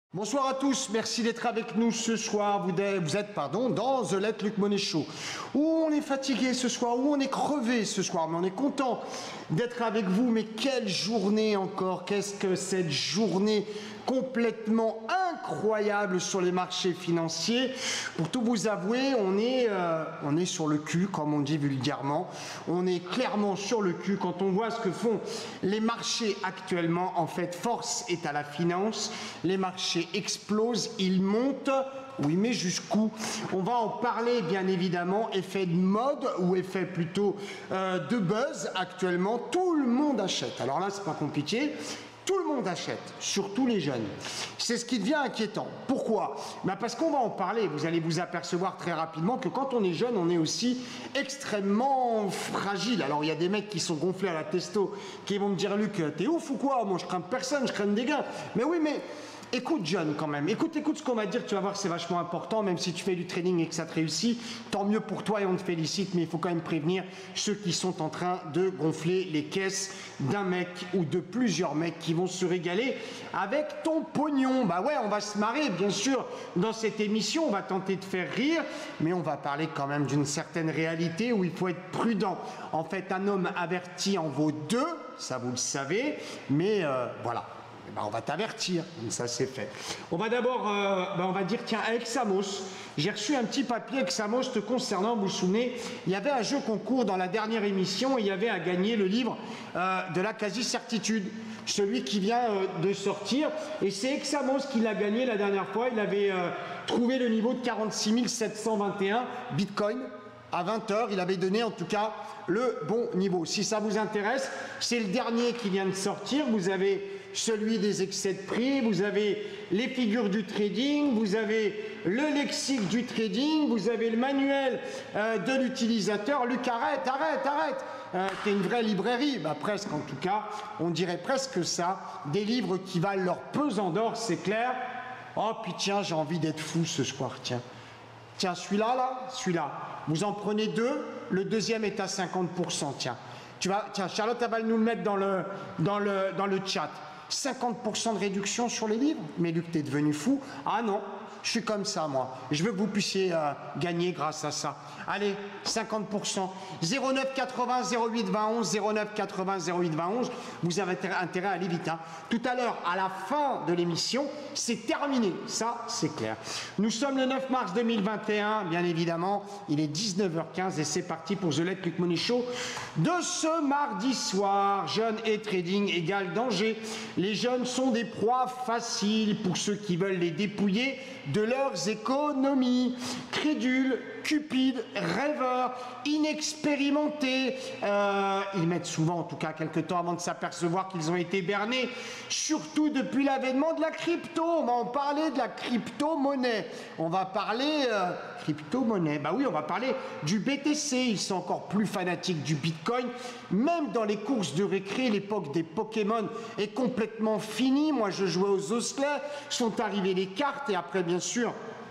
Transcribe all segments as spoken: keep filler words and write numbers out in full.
Bonsoir à tous, merci d'être avec nous ce soir. Vous êtes, vous êtes pardon, dans The Let Luc Monet Show, où on est fatigué ce soir, où on est crevé ce soir, mais on est content d'être avec vous. Mais quelle journée encore! Qu'est-ce que cette journée complètement incroyable sur les marchés financiers? Pour tout vous avouer, on est, euh, on est sur le cul, comme on dit vulgairement. On est clairement sur le cul quand on voit ce que font les marchés actuellement. En fait, force est à la finance. Les marchés explosent, ils montent. Oui, mais jusqu'où? On va en parler, bien évidemment. Effet de mode ou effet plutôt euh, de buzz actuellement. Tout le monde achète. Alors là, c'est pas compliqué. Tout le monde achète, surtout les jeunes. C'est ce qui devient inquiétant. Pourquoi? Ben parce qu'on va en parler. Vous allez vous apercevoir très rapidement que quand on est jeune, on est aussi extrêmement fragile. Alors il y a des mecs qui sont gonflés à la testo, qui vont me dire: Luc, t'es ouf ou quoi? Moi je crains personne, je crains des gars. Mais oui, mais écoute jeune quand même, écoute, écoute ce qu'on va dire, tu vas voir que c'est vachement important, même si tu fais du trading et que ça te réussit, tant mieux pour toi et on te félicite, mais il faut quand même prévenir ceux qui sont en train de gonfler les caisses d'un mec ou de plusieurs mecs qui vont se régaler avec ton pognon. Bah ouais, on va se marrer, bien sûr, dans cette émission, on va tenter de faire rire, mais on va parler quand même d'une certaine réalité où il faut être prudent. En fait, un homme averti en vaut deux, ça vous le savez, mais euh, voilà. Ben, on va t'avertir, ça c'est fait. On va d'abord, euh, ben, on va dire, tiens, avec Samos, j'ai reçu un petit papier avec Samos te concernant, vous vous souvenez, il y avait un jeu concours dans la dernière émission, et il y avait à gagner le livre euh, de la quasi-certitude, celui qui vient euh, de sortir, et c'est Examos qui l'a gagné la dernière fois, il avait euh, trouvé le niveau de quarante-six mille sept cent vingt et un Bitcoin. À vingt heures, il avait donné en tout cas le bon niveau. Si ça vous intéresse, c'est le dernier qui vient de sortir. Vous avez celui des excès de prix, vous avez les figures du trading, vous avez le lexique du trading, vous avez le manuel euh, de l'utilisateur. Luc, arrête, arrête, arrête. Euh, T'es une vraie librairie, bah, presque en tout cas, on dirait presque ça. Des livres qui valent leur pesant d'or, c'est clair. Oh, puis tiens, j'ai envie d'être fou ce soir, tiens. Tiens, celui-là, là, celui-là, vous en prenez deux, le deuxième est à cinquante pour cent, tiens. Tu vas, tiens, Charlotte, elle va nous le mettre dans le, dans le, dans le chat. cinquante pour cent de réduction sur les livres? Mais Luc, t'es devenu fou? Ah non, je suis comme ça, moi. Je veux que vous puissiez euh, gagner grâce à ça. Allez, cinquante pour cent. zéro neuf quatre-vingts zéro huit vingt onze, zéro neuf quatre-vingts zéro huit vingt onze. Vous avez intérêt à aller vite, hein. Tout à l'heure, à la fin de l'émission, c'est terminé. Ça, c'est clair. Nous sommes le neuf mars deux mille vingt et un, bien évidemment. Il est dix-neuf heures quinze et c'est parti pour The Let Luc Monet Show de ce mardi soir. Jeunes et trading égale danger. Les jeunes sont des proies faciles pour ceux qui veulent les dépouiller de leurs économies. Crédules, cupides, rêveurs, inexpérimentés. Euh, ils mettent souvent, en tout cas, quelques temps avant de s'apercevoir qu'ils ont été bernés, surtout depuis l'avènement de la crypto. On va en parler de la crypto-monnaie. On va parler euh, crypto-monnaie. Bah oui, on va parler du B T C. Ils sont encore plus fanatiques du Bitcoin. Même dans les courses de récré, l'époque des Pokémon est complètement finie. Moi, je jouais aux osselets. Sont arrivées les cartes et après, bien sûr,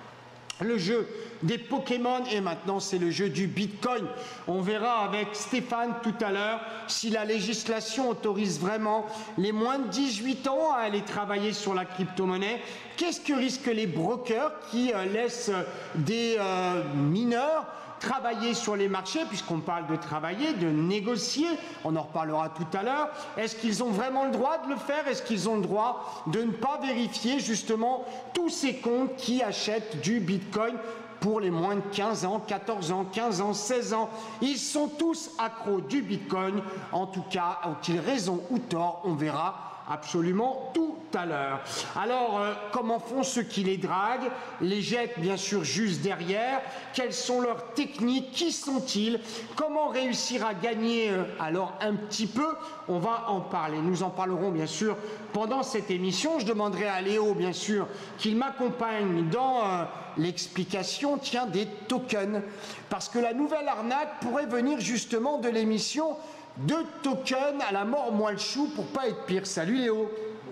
le jeu des Pokémon et maintenant c'est le jeu du Bitcoin. On verra avec Stéphane tout à l'heure si la législation autorise vraiment les moins de dix-huit ans à aller travailler sur la crypto-monnaie. Qu'est-ce que risquent les brokers qui euh, laissent des euh, mineurs travailler sur les marchés, puisqu'on parle de travailler, de négocier, on en reparlera tout à l'heure. Est-ce qu'ils ont vraiment le droit de le faire? Est-ce qu'ils ont le droit de ne pas vérifier justement tous ces comptes qui achètent du Bitcoin pour les moins de quinze ans, quatorze ans, quinze ans, seize ans? Ils sont tous accros du Bitcoin. En tout cas, ont-ils raison ou tort? On verra absolument tout à l'heure. Alors, euh, comment font ceux qui les draguent? Les jettent bien sûr juste derrière. Quelles sont leurs techniques? Qui sont-ils? Comment réussir à gagner euh, alors un petit peu? On va en parler. Nous en parlerons bien sûr pendant cette émission. Je demanderai à Léo bien sûr qu'il m'accompagne dans euh, l'explication, tiens, des tokens. Parce que la nouvelle arnaque pourrait venir justement de l'émission de tokens à la mort moi le chou pour pas être pire. Salut Léo.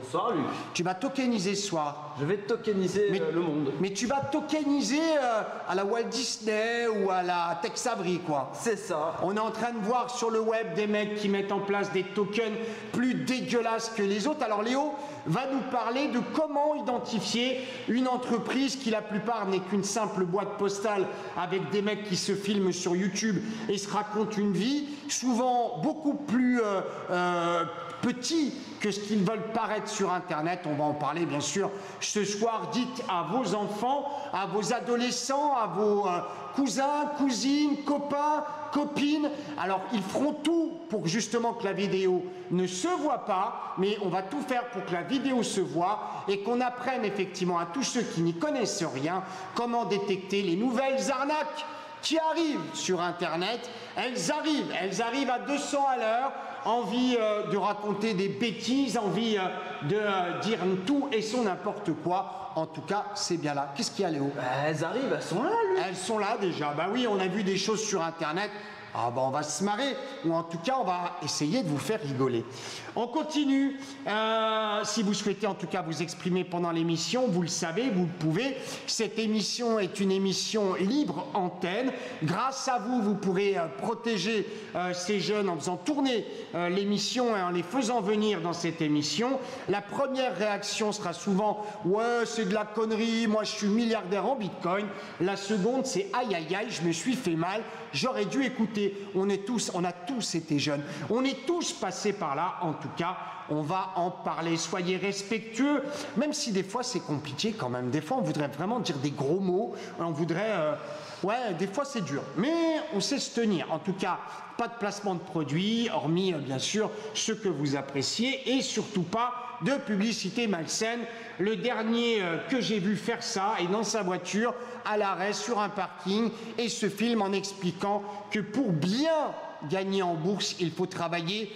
Bonsoir Luc. Tu vas tokeniser ce soir. Je vais tokeniser mais, euh, le monde. Mais tu vas tokeniser euh, à la Walt Disney ou à la Tex Avery, quoi. C'est ça. On est en train de voir sur le web des mecs qui mettent en place des tokens plus dégueulasses que les autres. Alors Léo va nous parler de comment identifier une entreprise qui la plupart n'est qu'une simple boîte postale avec des mecs qui se filment sur YouTube et se racontent une vie, souvent beaucoup plus euh, euh, petit que ce qu'ils veulent paraître sur Internet. On va en parler bien sûr ce soir. Dites à vos enfants, à vos adolescents, à vos euh, cousins, cousines, copains, copines. Alors ils feront tout pour justement que la vidéo ne se voit pas, mais on va tout faire pour que la vidéo se voit et qu'on apprenne effectivement à tous ceux qui n'y connaissent rien comment détecter les nouvelles arnaques qui arrivent sur Internet. Elles arrivent, elles arrivent à deux cents à l'heure, envie euh, de raconter des bêtises, envie euh, de euh, dire tout et son n'importe quoi. En tout cas, c'est bien là. Qu'est-ce qu'il y a, Léo? Bah, elles arrivent, elles sont là, lui. Elles sont là déjà. Bah oui, on a vu des choses sur Internet. Ah bah on va se marrer, ou en tout cas on va essayer de vous faire rigoler. On continue, euh, si vous souhaitez en tout cas vous exprimer pendant l'émission, vous le savez, vous le pouvez. Cette émission est une émission libre antenne. Grâce à vous, vous pourrez euh, protéger euh, ces jeunes en faisant tourner euh, l'émission et en les faisant venir dans cette émission. La première réaction sera souvent « Ouais, c'est de la connerie, moi je suis milliardaire en bitcoin ». La seconde, c'est « Aïe, aïe, aïe, je me suis fait mal, j'aurais dû écouter ». On est tous, on a tous été jeunes, on est tous passés par là. En tout cas, on va en parler. Soyez respectueux, même si des fois c'est compliqué quand même. Des fois, on voudrait vraiment dire des gros mots. On voudrait, euh, ouais, des fois c'est dur, mais on sait se tenir. En tout cas, pas de placement de produits, hormis euh, bien sûr ceux que vous appréciez, et surtout pas de publicité malsaine. Le dernier euh, que j'ai vu faire ça est dans sa voiture à l'arrêt sur un parking et se filme en expliquant que pour bien gagner en bourse, il faut travailler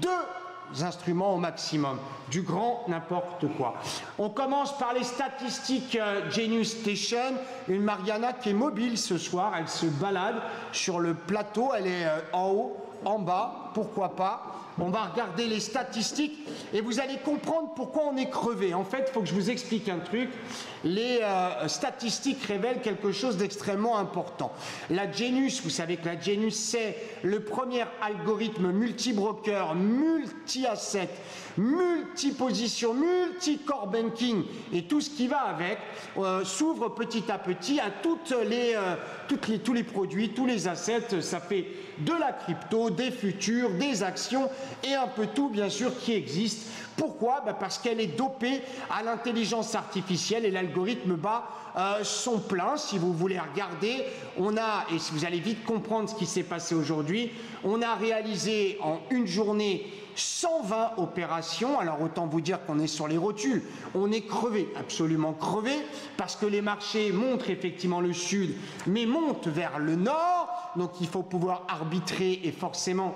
deux instruments au maximum, du grand n'importe quoi. On commence par les statistiques euh, Genius Station. Une Mariana qui est mobile ce soir, elle se balade sur le plateau, elle est euh, en haut, en bas, pourquoi pas. On va regarder les statistiques et vous allez comprendre pourquoi on est crevé. En fait, il faut que je vous explique un truc. Les euh, statistiques révèlent quelque chose d'extrêmement important. La Genius, vous savez que la Genius, c'est le premier algorithme multi-broker, multi-asset, multi-position, multi-core banking et tout ce qui va avec, euh, s'ouvre petit à petit à toutes les, euh, toutes les, tous les produits, tous les assets. Ça fait de la crypto, des futurs, des actions et un peu tout bien sûr qui existe. Pourquoi? Ben parce qu'elle est dopée à l'intelligence artificielle et l'algorithme bat euh, son plein. Si vous voulez regarder, on a, et si vous allez vite comprendre ce qui s'est passé aujourd'hui, on a réalisé en une journée cent vingt opérations. Alors autant vous dire qu'on est sur les rotules, on est crevé, absolument crevé, parce que les marchés montrent effectivement le sud, mais montent vers le nord, donc il faut pouvoir arbitrer et forcément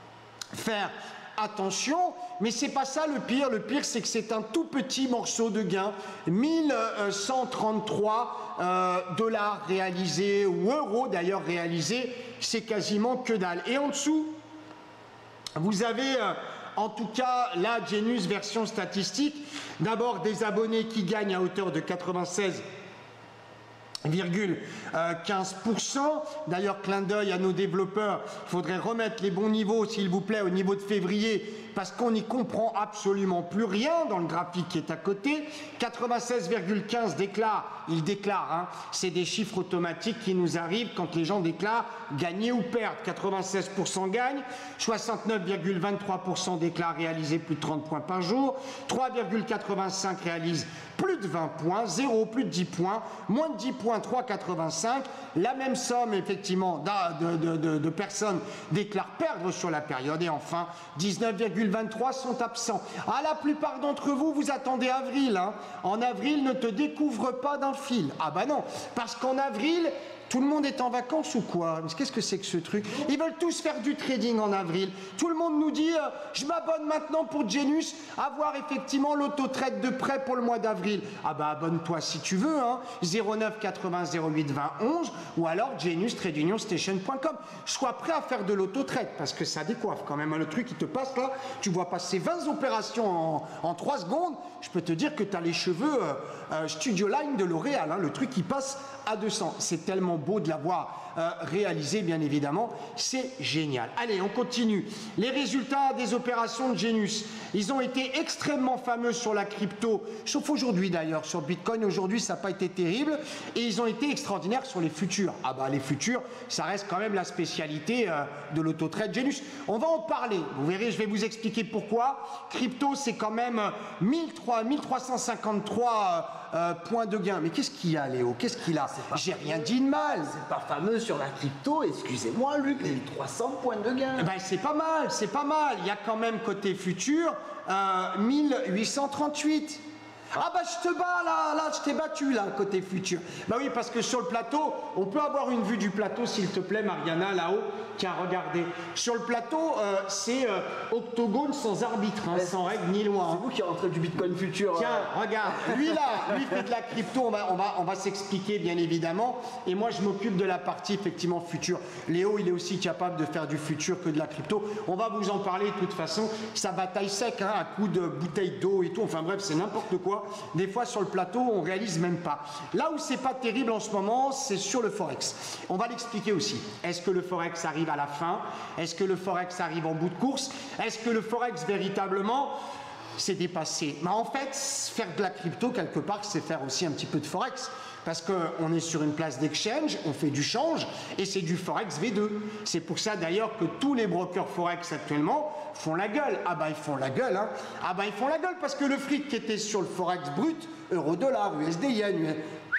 faire attention. Mais c'est pas ça le pire, le pire c'est que c'est un tout petit morceau de gain, mille cent trente-trois euh, dollars réalisés, ou euros d'ailleurs réalisés, c'est quasiment que dalle. Et en dessous, vous avez euh, en tout cas la Genius version statistique. D'abord des abonnés qui gagnent à hauteur de quatre-vingt-seize virgule quinze pour cent. D'ailleurs, clin d'œil à nos développeurs, il faudrait remettre les bons niveaux, s'il vous plaît, au niveau de février, parce qu'on n'y comprend absolument plus rien dans le graphique qui est à côté. quatre-vingt-seize virgule quinze déclarent, ils déclarent, hein, c'est des chiffres automatiques qui nous arrivent quand les gens déclarent gagner ou perdre. quatre-vingt-seize pour cent gagnent, soixante-neuf virgule vingt-trois pour cent déclarent réaliser plus de trente points par jour, trois virgule quatre-vingt-cinq réalisent plus de vingt points, zéro plus de dix points, moins de dix points, trois virgule quatre-vingt-cinq. La même somme, effectivement, de, de, de, de personnes déclarent perdre sur la période. Et enfin, dix-neuf virgule vingt-trois sont absents. Ah, la plupart d'entre vous, vous attendez avril. Hein. En avril, ne te découvre pas d'un fil. Ah bah non, parce qu'en avril, Tout le monde est en vacances ou quoi? Mais qu'est-ce que c'est que ce truc? Ils veulent tous faire du trading en avril. Tout le monde nous dit euh, je m'abonne maintenant pour Genius, avoir effectivement l'auto-trade de prêt pour le mois d'avril. Ah bah abonne-toi si tu veux, hein. zéro neuf quatre-vingts zéro huit vingt onze ou alors genius trade union station point com. Sois prêt à faire de l'auto-trade parce que ça décoiffe quand même. Hein. Le truc qui te passe là, tu vois passer vingt opérations en, en trois secondes. Je peux te dire que tu as les cheveux euh, euh, Studio Line de L'Oréal. Hein. Le truc qui passe à deux cents. C'est tellement beau de l'avoir euh, réalisé, bien évidemment. C'est génial. Allez, on continue. Les résultats des opérations de Genius, ils ont été extrêmement fameux sur la crypto, sauf aujourd'hui d'ailleurs. Sur Bitcoin, aujourd'hui, ça n'a pas été terrible. Et ils ont été extraordinaires sur les futurs. Ah bah, les futurs, ça reste quand même la spécialité euh, de l'auto-trade Genius. On va en parler. Vous verrez, je vais vous expliquer pourquoi. Crypto, c'est quand même mille trois cent cinquante-trois euh, points de gain. Mais qu'est-ce qu'il y a, Léo? Qu'est-ce qu'il a? J'ai rien dit de mal. C'est pas fameux sur la crypto, excusez-moi Luc, mille trois cents points de gain. Eh ben, c'est pas mal, c'est pas mal. Il y a quand même côté futur euh, mille huit cent trente-huit. Ah bah je te bats là, là je t'ai battu là côté futur. Bah oui, parce que sur le plateau, on peut avoir une vue du plateau s'il te plaît Mariana là-haut. Tiens, regardez. Sur le plateau, euh, c'est euh, octogone sans arbitre, hein, sans règle ni loi. C'est Hein. vous qui rentrez du Bitcoin futur. Tiens, euh... regarde, lui là, lui fait de la crypto, on va, on va, on va s'expliquer bien évidemment. Et moi je m'occupe de la partie effectivement future. Léo, il est aussi capable de faire du futur que de la crypto. On va vous en parler de toute façon. Ça bataille sec, hein, à coups de bouteilles d'eau et tout. Enfin bref, c'est n'importe quoi. Des fois sur le plateau, on réalise même pas. Là où c'est pas terrible en ce moment, c'est sur le Forex. On va l'expliquer aussi. Est-ce que le Forex arrive à la fin? Est-ce que le Forex arrive en bout de course? Est-ce que le Forex véritablement s'est dépassé? Mais en fait, faire de la crypto quelque part, c'est faire aussi un petit peu de Forex. Parce qu'on est sur une place d'exchange, on fait du change et c'est du Forex V deux. C'est pour ça d'ailleurs que tous les brokers Forex actuellement font la gueule. Ah bah ils font la gueule, hein. Ah bah ils font la gueule parce que le fric qui était sur le Forex brut, euro-dollar, U S D, yen,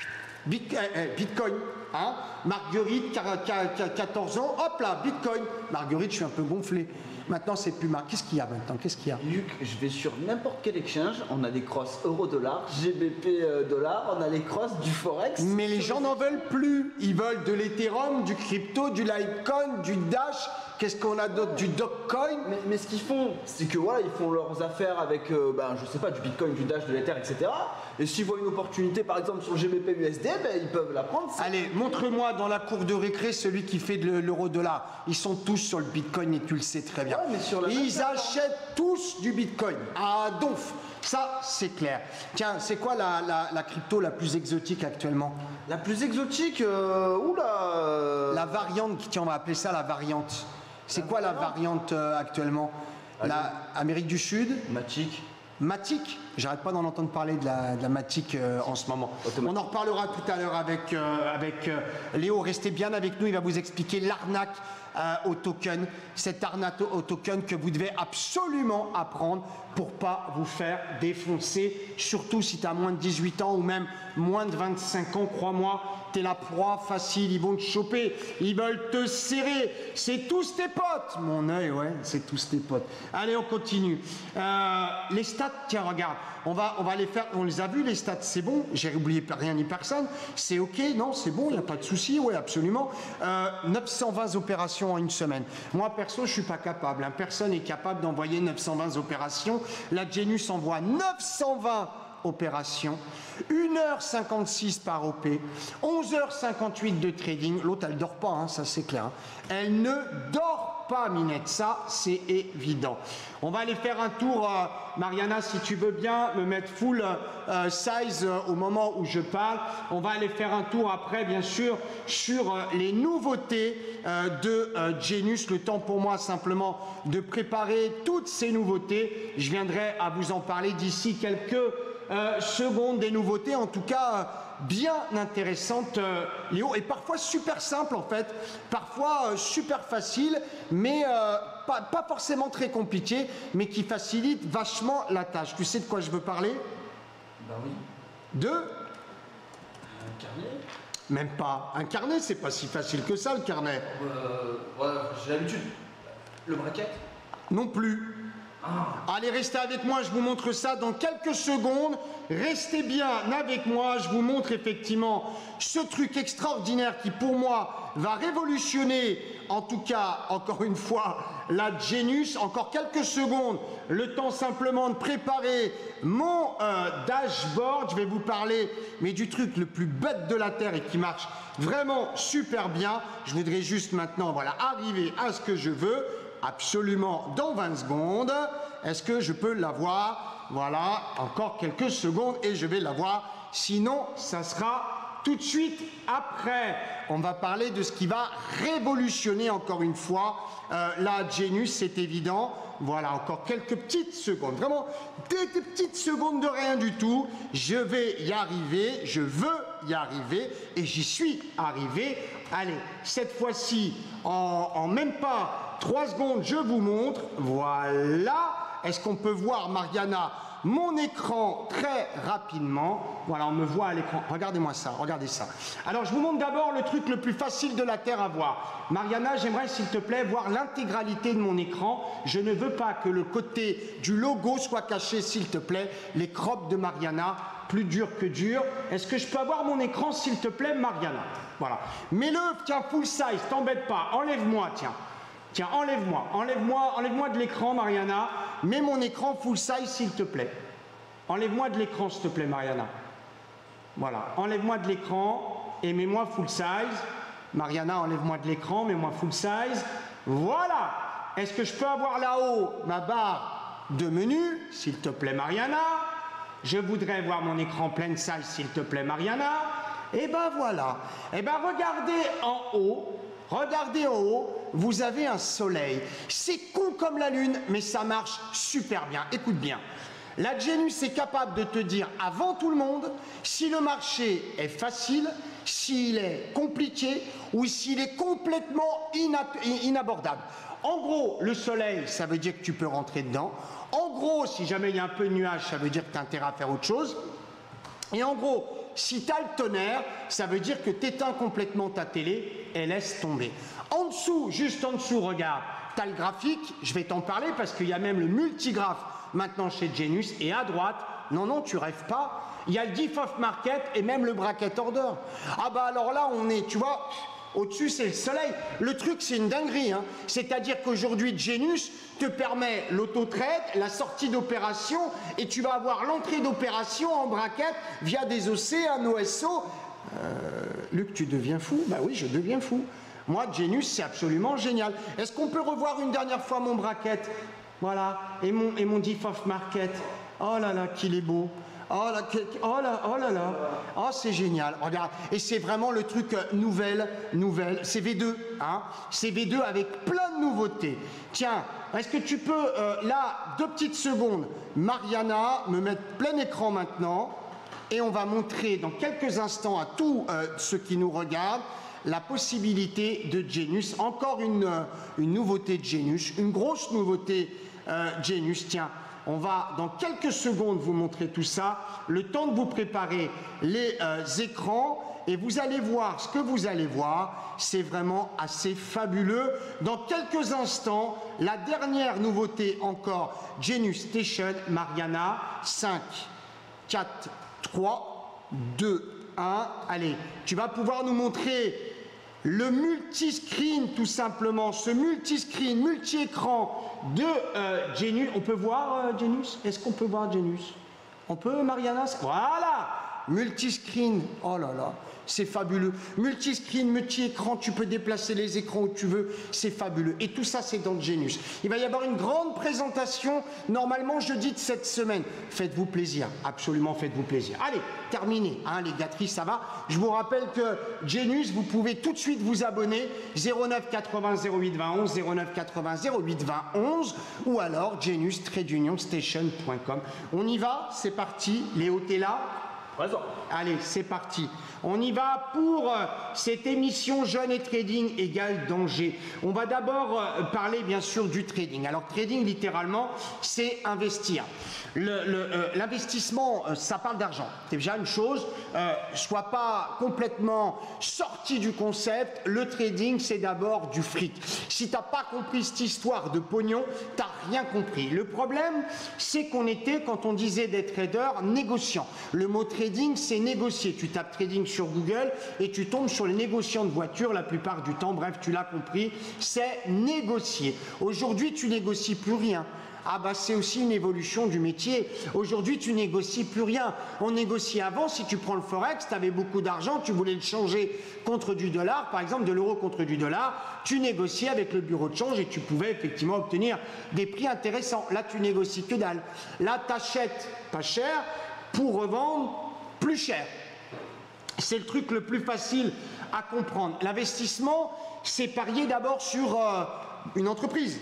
Bitcoin, hein. Marguerite, quatorze ans, hop là, Bitcoin. Marguerite, je suis un peu gonflé. Maintenant, c'est plus marre. Qu'est-ce qu'il y a maintenant? Qu'est-ce qu'il y a? Luc, je vais sur n'importe quel exchange, on a des crosses euro-dollar, G B P euh, dollar, on a les crosses du Forex. Mais les gens n'en veulent plus. Ils veulent de l'Ethereum, du crypto, du Litecoin, du Dash. Qu'est-ce qu'on a d'autre? Du Dogecoin. Mais, mais ce qu'ils font, c'est que voilà, ils font leurs affaires avec, euh, ben, je sais pas, du Bitcoin, du Dash, de l'Ether, et cetera. Et s'ils voient une opportunité, par exemple, sur G B P U S D, ben, ils peuvent la prendre. Allez, montre-moi dans la cour de récré celui qui fait de l'euro-dollar. Ils sont tous sur le Bitcoin et tu le sais très bien. Ouais, mais sur la Ils achètent tous du Bitcoin. Ah, donf. Ça, c'est clair. Tiens, c'est quoi la, la, la crypto la plus exotique actuellement? La plus exotique, euh, oula euh... La variante, tiens, on va appeler ça la variante. C'est quoi la variante euh, actuellement? La Amérique du Sud? Matic. Matic, j'arrête pas d'en entendre parler de la, de la Matic euh, en ce moment. On en reparlera tout à l'heure avec, euh, avec euh, Léo. Restez bien avec nous, il va vous expliquer l'arnaque euh, au token. Cette arnaque au token que vous devez absolument apprendre pour pas vous faire défoncer. Surtout si tu as moins de dix-huit ans ou même moins de vingt-cinq ans, crois-moi. T'es la proie facile, ils vont te choper, ils veulent te serrer. C'est tous tes potes. Mon œil, ouais, c'est tous tes potes. Allez, on continue. Euh, les stats, tiens, regarde. On va, on va les faire. On les a vus, les stats, c'est bon. J'ai oublié rien ni personne. C'est OK, non, c'est bon, il n'y a pas de souci, oui, absolument. Euh, neuf cent vingt opérations en une semaine. Moi, perso, je ne suis pas capable. Hein. Personne n'est capable d'envoyer neuf cent vingt opérations. La Genius envoie neuf cent vingt opérations, une heure cinquante-six par O P, onze heures cinquante-huit de trading. L'autre, elle dort pas, hein, ça c'est clair. Hein. Elle ne dort pas, Minette, ça c'est évident. On va aller faire un tour, euh, Mariana, si tu veux bien me mettre full euh, size euh, au moment où je parle. On va aller faire un tour après, bien sûr, sur euh, les nouveautés euh, de euh, Genius. Le temps pour moi simplement de préparer toutes ces nouveautés. Je viendrai à vous en parler d'ici quelques Euh, seconde des nouveautés, en tout cas euh, bien intéressantes, euh, Léo, et parfois super simple en fait, parfois euh, super facile, mais euh, pas, pas forcément très compliqué, mais qui facilite vachement la tâche. Tu sais de quoi je veux parler? Ben oui. De Un carnet. Même pas. Un carnet, c'est pas si facile que ça, le carnet. Euh, ouais, j'ai l'habitude. Le bracket. Non plus. Allez, restez avec moi, je vous montre ça dans quelques secondes. Restez bien avec moi, je vous montre effectivement ce truc extraordinaire qui pour moi va révolutionner, en tout cas, encore une fois, la Genius. Encore quelques secondes, le temps simplement de préparer mon euh, dashboard. Je vais vous parler, mais du truc le plus bête de la Terre et qui marche vraiment super bien. Je voudrais juste maintenant, voilà, arriver à ce que je veux. Absolument dans vingt secondes. Est-ce que je peux l'avoir? Voilà, encore quelques secondes et je vais l'avoir. Sinon, ça sera tout de suite après. On va parler de ce qui va révolutionner encore une fois euh, la Genius, c'est évident. Voilà, encore quelques petites secondes. Vraiment, des, des petites secondes de rien du tout. Je vais y arriver, je veux y arriver et j'y suis arrivé. Allez, cette fois-ci, en, en même pas trois secondes, je vous montre. Voilà. Est-ce qu'on peut voir, Mariana, mon écran très rapidement? Voilà, on me voit à l'écran. Regardez-moi ça, regardez ça. Alors, je vous montre d'abord le truc le plus facile de la Terre à voir. Mariana, j'aimerais, s'il te plaît, voir l'intégralité de mon écran. Je ne veux pas que le côté du logo soit caché, s'il te plaît. Les crops de Mariana, plus dur que dur. Est-ce que je peux avoir mon écran, s'il te plaît, Mariana? Voilà. Mets-le, tiens, full size, t'embête pas. Enlève-moi, tiens. Tiens, enlève-moi, enlève-moi, enlève-moi de l'écran, Mariana. Mets mon écran full size, s'il te plaît. Enlève-moi de l'écran, s'il te plaît, Mariana. Voilà, enlève-moi de l'écran et mets-moi full size. Mariana, enlève-moi de l'écran, mets-moi full size. Voilà. Est-ce que je peux avoir là-haut ma barre de menu, s'il te plaît, Mariana? Je voudrais voir mon écran plein size, s'il te plaît, Mariana. Et ben voilà. Et ben regardez en haut. Regardez en haut, vous avez un soleil. C'est con comme la lune, mais ça marche super bien. Écoute bien. La Genius est capable de te dire avant tout le monde si le marché est facile, s'il est compliqué ou s'il est complètement inabordable. En gros, le soleil, ça veut dire que tu peux rentrer dedans. En gros, si jamais il y a un peu de nuage, ça veut dire que tu as intérêt à faire autre chose. Et en gros, si tu as le tonnerre, ça veut dire que tu éteins complètement ta télé et laisse tomber. En dessous, juste en dessous, regarde, tu as le graphique, je vais t'en parler parce qu'il y a même le multigraphe maintenant chez Genius. Et à droite, non, non, tu rêves pas, il y a le diff of market et même le bracket order. Ah bah alors là, on est, tu vois, au-dessus, c'est le soleil. Le truc, c'est une dinguerie. Hein. C'est-à-dire qu'aujourd'hui, Genius te permet l'auto-trade, la sortie d'opération, et tu vas avoir l'entrée d'opération en bracket via des O C, un O S O. Euh, Luc, tu deviens fou? Bah oui, je deviens fou. Moi, Genius, c'est absolument génial. Est-ce qu'on peut revoir une dernière fois mon bracket? Voilà. Et mon, et mon diff of market. Oh là là, qu'il est beau. Oh là, oh là, oh là là, oh c'est génial, regarde, et c'est vraiment le truc euh, nouvelle, nouvelle, c'est V deux, hein, c'est V deux avec plein de nouveautés. Tiens, est-ce que tu peux, euh, là, deux petites secondes, Mariana, me mettre plein écran maintenant, et on va montrer dans quelques instants à tous euh, ceux qui nous regardent la possibilité de Genius, encore une, euh, une nouveauté de Genius, une grosse nouveauté euh, Genius, tiens. On va, dans quelques secondes, vous montrer tout ça, le temps de vous préparer les euh, écrans, et vous allez voir, ce que vous allez voir, c'est vraiment assez fabuleux. Dans quelques instants, la dernière nouveauté encore, Genius Station, Mariana, cinq, quatre, trois, deux, un, allez, tu vas pouvoir nous montrer le multiscreen, tout simplement, ce multiscreen, multi-écran de euh, Genius. On peut voir euh, Genius? Est-ce qu'on peut voir Genius? On peut, Mariana? Voilà! Multiscreen, oh là là, c'est fabuleux. Multiscreen, multi-écran, tu peux déplacer les écrans où tu veux, c'est fabuleux. Et tout ça, c'est dans Genius. Il va y avoir une grande présentation, normalement jeudi de cette semaine. Faites-vous plaisir, absolument faites-vous plaisir. Allez, terminé, hein, les gâteries, ça va. Je vous rappelle que Genius, vous pouvez tout de suite vous abonner, zéro neuf quatre-vingts zéro huit vingt onze, zéro neuf quatre-vingts zéro huit vingt onze, ou alors genius trade union station point com. On y va, c'est parti, Léo, t'es là? Présent. Allez, c'est parti. On y va pour euh, cette émission Jeûne et Trading égale danger. On va d'abord euh, parler bien sûr du trading. Alors trading littéralement, c'est investir. L'investissement, euh, ça parle d'argent. C'est déjà une chose. Euh, sois pas complètement sorti du concept. Le trading, c'est d'abord du fric. Si tu n'as pas compris cette histoire de pognon, tu n'as rien compris. Le problème, c'est qu'on était, quand on disait des traders, négociants. Le mot trading, c'est négocier. Tu tapes trading sur Google et tu tombes sur les négociants de voitures la plupart du temps. Bref, tu l'as compris, c'est négocier. Aujourd'hui, tu négocies plus rien. Ah bah c'est aussi une évolution du métier. Aujourd'hui, tu négocies plus rien. On négociait avant, si tu prends le Forex, tu avais beaucoup d'argent, tu voulais le changer contre du dollar, par exemple de l'euro contre du dollar, tu négociais avec le bureau de change et tu pouvais effectivement obtenir des prix intéressants. Là, tu négocies que dalle. Là, tu achètes pas cher pour revendre plus cher. C'est le truc le plus facile à comprendre. L'investissement, c'est parier d'abord sur euh, une entreprise.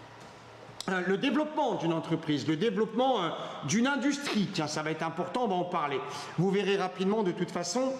Euh, le développement d'une entreprise, le développement euh, d'une industrie. Tiens, ça va être important, on va en parler. Vous verrez rapidement de toute façon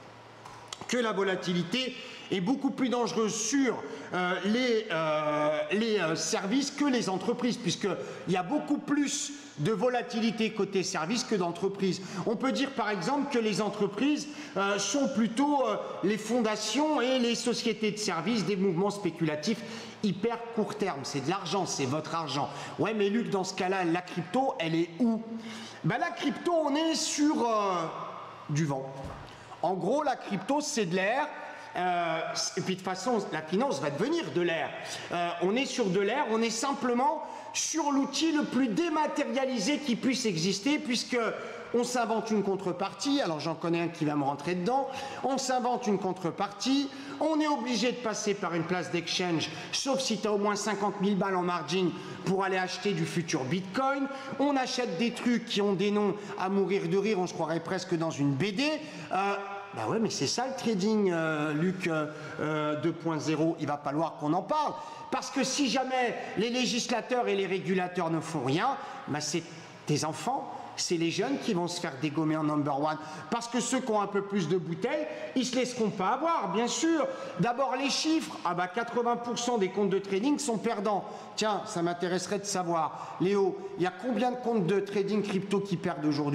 que la volatilité est beaucoup plus dangereuse sur euh, les, euh, les euh, services que les entreprises, puisqu'il y a beaucoup plus de volatilité côté service que d'entreprise. On peut dire par exemple que les entreprises euh, sont plutôt euh, les fondations et les sociétés de services des mouvements spéculatifs hyper court terme. C'est de l'argent, c'est votre argent. Ouais, mais Luc, dans ce cas-là, la crypto, elle est où? Ben, la crypto, on est sur euh, du vent. En gros, la crypto, c'est de l'air. Euh, et puis de toute façon, la finance va devenir de l'air. Euh, on est sur de l'air, on est simplement sur l'outil le plus dématérialisé qui puisse exister, puisque on s'invente une contrepartie. Alors j'en connais un qui va me rentrer dedans. On s'invente une contrepartie. On est obligé de passer par une place d'exchange, sauf si tu as au moins cinquante mille balles en margin pour aller acheter du futur Bitcoin. On achète des trucs qui ont des noms à mourir de rire, on se croirait presque dans une B D. Euh, Ben ouais, mais c'est ça le trading, euh, Luc euh, euh, deux point zéro. Il va falloir qu'on en parle. Parce que si jamais les législateurs et les régulateurs ne font rien, ben c'est tes enfants, c'est les jeunes qui vont se faire dégommer en number one. Parce que ceux qui ont un peu plus de bouteilles, ils se laisseront pas avoir, bien sûr. D'abord les chiffres. Ah bah quatre-vingts pour cent des comptes de trading sont perdants. Tiens, ça m'intéresserait de savoir. Léo, il y a combien de comptes de trading crypto qui perdent aujourd'hui ?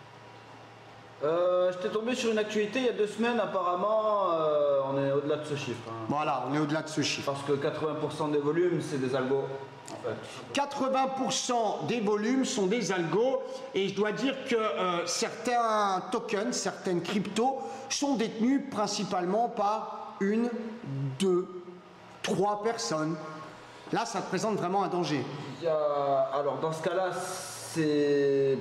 Euh, J'étais tombé sur une actualité il y a deux semaines, apparemment, euh, on est au-delà de ce chiffre. Hein. Voilà, on est au-delà de ce chiffre. Parce que quatre-vingts pour cent des volumes, c'est des algos. En fait. quatre-vingts pour cent des volumes sont des algos, et je dois dire que euh, certains tokens, certaines cryptos, sont détenus principalement par une, deux, trois personnes. Là, ça présente vraiment un danger. Il y a... Alors, dans ce cas-là, c'est...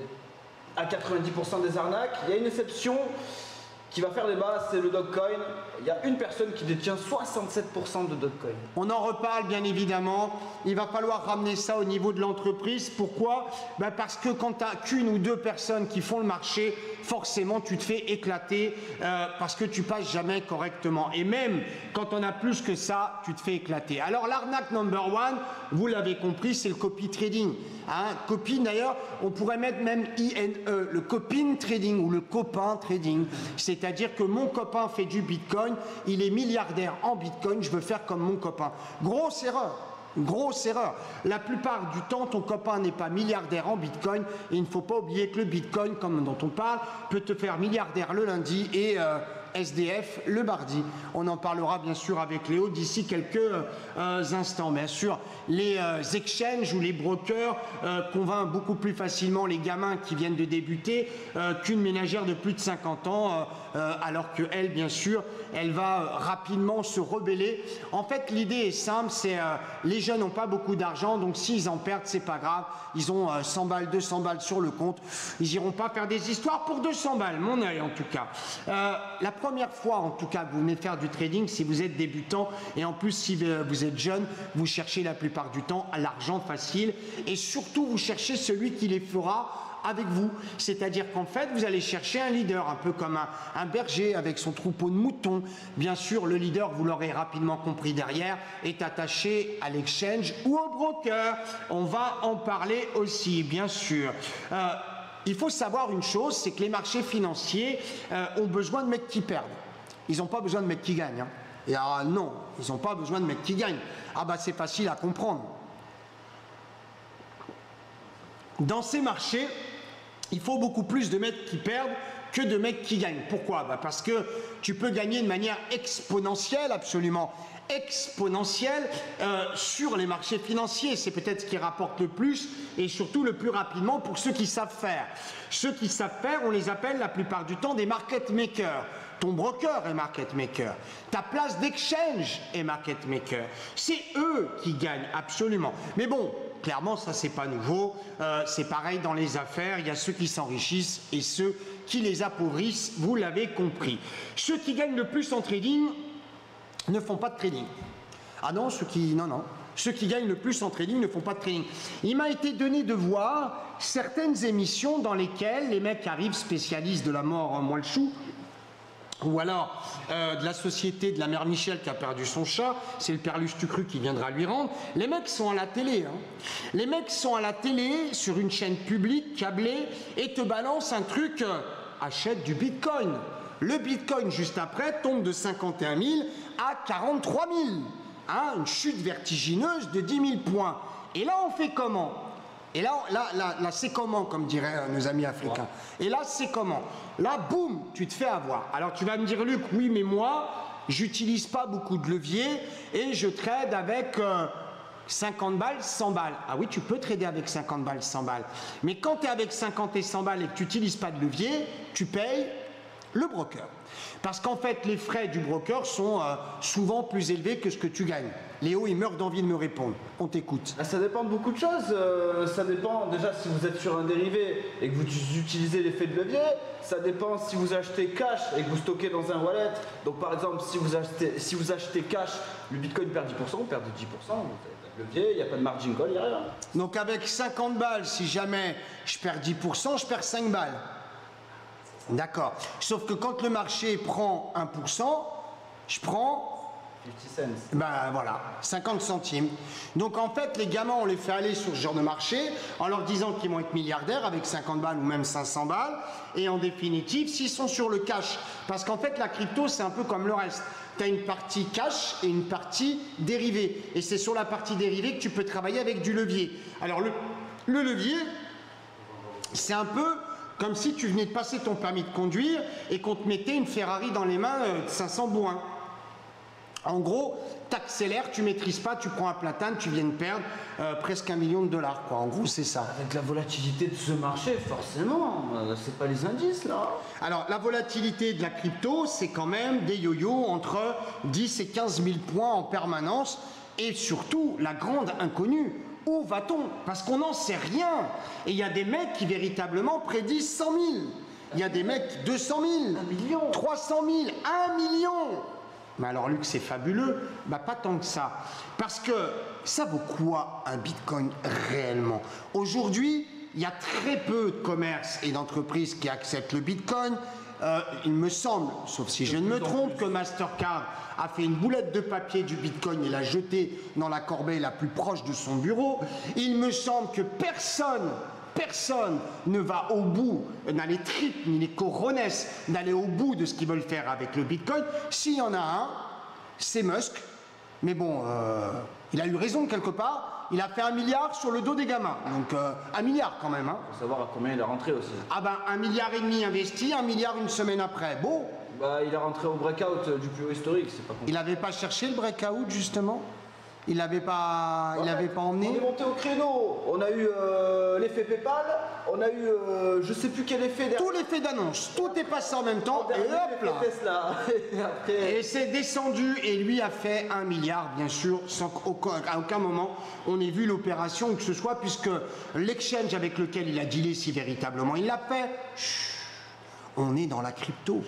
à quatre-vingt-dix pour cent des arnaques. Il y a une exception qui va faire débat, c'est le Dogecoin. Il y a une personne qui détient soixante-sept pour cent de Dogecoin. On en reparle bien évidemment. Il va falloir ramener ça au niveau de l'entreprise. Pourquoi? Ben parce que quand tu n'as qu'une ou deux personnes qui font le marché, forcément tu te fais éclater euh, parce que tu passes jamais correctement. Et même quand on a plus que ça, tu te fais éclater. Alors l'arnaque number one, vous l'avez compris, c'est le copy trading. Hein, copy d'ailleurs, on pourrait mettre même I N E, le copine trading ou le copain trading. C'est-à-dire que mon copain fait du Bitcoin, il est milliardaire en Bitcoin, je veux faire comme mon copain. Grosse erreur. Grosse erreur. La plupart du temps, ton copain n'est pas milliardaire en Bitcoin, et il ne faut pas oublier que le Bitcoin, comme dont on parle, peut te faire milliardaire le lundi et euh, S D F le mardi. On en parlera bien sûr avec Léo d'ici quelques euh, instants. Bien sûr, les euh, exchanges ou les brokers euh, convainquent beaucoup plus facilement les gamins qui viennent de débuter euh, qu'une ménagère de plus de cinquante ans, euh, euh, alors que elle, bien sûr, elle va euh, rapidement se rebeller. En fait, l'idée est simple, c'est euh, les jeunes n'ont pas beaucoup d'argent, donc s'ils en perdent, c'est pas grave. Ils ont euh, cent balles, deux cents balles sur le compte. Ils iront pas faire des histoires pour deux cents balles, mon œil en tout cas. Euh, la première fois, en tout cas, que vous venez faire du trading, si vous êtes débutant, et en plus, si vous êtes jeune, vous cherchez la plupart du temps à l'argent facile, et surtout, vous cherchez celui qui les fera avec vous. C'est-à-dire qu'en fait, vous allez chercher un leader, un peu comme un, un berger avec son troupeau de moutons. Bien sûr, le leader, vous l'aurez rapidement compris derrière, est attaché à l'exchange ou au broker. On va en parler aussi, bien sûr. Euh, il faut savoir une chose, c'est que les marchés financiers euh, ont besoin de mecs qui perdent. Ils n'ont pas besoin de mecs qui gagnent. Hein. Et ah non, ils n'ont pas besoin de mecs qui gagnent. Ah bah c'est facile à comprendre. Dans ces marchés, il faut beaucoup plus de mecs qui perdent que de mecs qui gagnent. Pourquoi? Bah parce que tu peux gagner de manière exponentielle, absolument exponentielle, euh, sur les marchés financiers. C'est peut-être ce qui rapporte le plus et surtout le plus rapidement pour ceux qui savent faire. Ceux qui savent faire, on les appelle la plupart du temps des market makers. Ton broker est market maker. Ta place d'exchange est market maker. C'est eux qui gagnent absolument. Mais bon, clairement, ça c'est pas nouveau. Euh, c'est pareil dans les affaires. Il y a ceux qui s'enrichissent et ceux qui les appauvrissent. Vous l'avez compris. Ceux qui gagnent le plus en trading ne font pas de trading. Ah non, ceux qui... Non, non. Ceux qui gagnent le plus en trading ne font pas de trading. Il m'a été donné de voir certaines émissions dans lesquelles les mecs arrivent spécialistes de la mort en moi le chou, ou alors euh, de la société de la mère Michel qui a perdu son chat, c'est le père Lustucru qui viendra lui rendre. Les mecs sont à la télé. Hein. Les mecs sont à la télé sur une chaîne publique câblée et te balancent un truc, euh, achète du bitcoin. Le bitcoin juste après tombe de cinquante et un mille à quarante-trois mille. Hein, une chute vertigineuse de dix mille points. Et là on fait comment? Et là, là, là, là c'est comment, comme diraient nos amis africains. Et là, c'est comment? Là, boum, tu te fais avoir. Alors, tu vas me dire, Luc, oui, mais moi, j'utilise pas beaucoup de levier et je trade avec euh, cinquante balles, cent balles. Ah oui, tu peux trader avec cinquante balles, cent balles. Mais quand tu es avec cinquante et cent balles et que tu n'utilises pas de levier, tu payes le broker. Parce qu'en fait, les frais du broker sont euh, souvent plus élevés que ce que tu gagnes. Léo, il meurt d'envie de me répondre. On t'écoute. Ça dépend de beaucoup de choses. Euh, ça dépend déjà si vous êtes sur un dérivé et que vous utilisez l'effet de levier. Ça dépend si vous achetez cash et que vous stockez dans un wallet. Donc par exemple, si vous achetez, si vous achetez cash, le bitcoin perd dix pour cent, vous perdez dix pour cent. Le levier, il n'y a pas de margin call, il n'y a rien. Donc avec cinquante balles, si jamais je perds dix pour cent, je perds cinq balles. D'accord. Sauf que quand le marché prend un pour cent, je prends cinquante cents. Ben voilà, cinquante centimes. Donc en fait, les gamins, on les fait aller sur ce genre de marché en leur disant qu'ils vont être milliardaires avec cinquante balles ou même cinq cents balles. Et en définitive, s'ils sont sur le cash, parce qu'en fait, la crypto, c'est un peu comme le reste. Tu as une partie cash et une partie dérivée. Et c'est sur la partie dérivée que tu peux travailler avec du levier. Alors le, le levier, c'est un peu comme si tu venais de passer ton permis de conduire et qu'on te mettait une Ferrari dans les mains de cinq cents bourrins. En gros, tu accélères, tu maîtrises pas, tu prends un platane, tu viens de perdre euh, presque un million de dollars. Quoi. En gros, c'est ça. Avec la volatilité de ce marché, forcément, euh, c'est pas les indices là. Alors, la volatilité de la crypto, c'est quand même des yo-yo entre dix et quinze mille points en permanence. Et surtout, la grande inconnue. Où va-t-on? Parce qu'on n'en sait rien. Et il y a des mecs qui véritablement prédisent cent mille. Il y a des mecs deux cent mille, un million, trois cent mille, un million. Mais alors Luc, c'est fabuleux. Bah pas tant que ça. Parce que ça vaut quoi un bitcoin réellement? Aujourd'hui, il y a très peu de commerces et d'entreprises qui acceptent le bitcoin. Euh, il me semble, sauf si je ne me trompe, que Mastercard a fait une boulette de papier du bitcoin et l'a jeté dans la corbeille la plus proche de son bureau. Il me semble que personne, personne ne va au bout, n'a les tripes ni les cojones d'aller au bout de ce qu'ils veulent faire avec le bitcoin. S'il y en a un, c'est Musk. Mais bon, euh, il a eu raison quelque part. Il a fait un milliard sur le dos des gamins. Donc euh, un milliard quand même. Hein. Faut savoir à combien il est rentré aussi. Ah ben un milliard et demi investi, un milliard une semaine après. Bon. Bah il est rentré au breakout du plus haut historique, c'est pas compliqué. Il n'avait pas cherché le breakout justement? Il n'avait pas, il avait pas emmené? On est monté au créneau. On a eu euh, l'effet PayPal. On a eu, euh, je sais plus quel effet. Derrière. Tout l'effet d'annonce. Tout est passé en même temps. Et hop là. Tesla. et après... et c'est descendu et lui a fait un milliard, bien sûr, sans qu'à aucun moment on ait vu l'opération ou que ce soit, puisque l'exchange avec lequel il a dealé, si véritablement il l'a fait, chut, on est dans la crypto.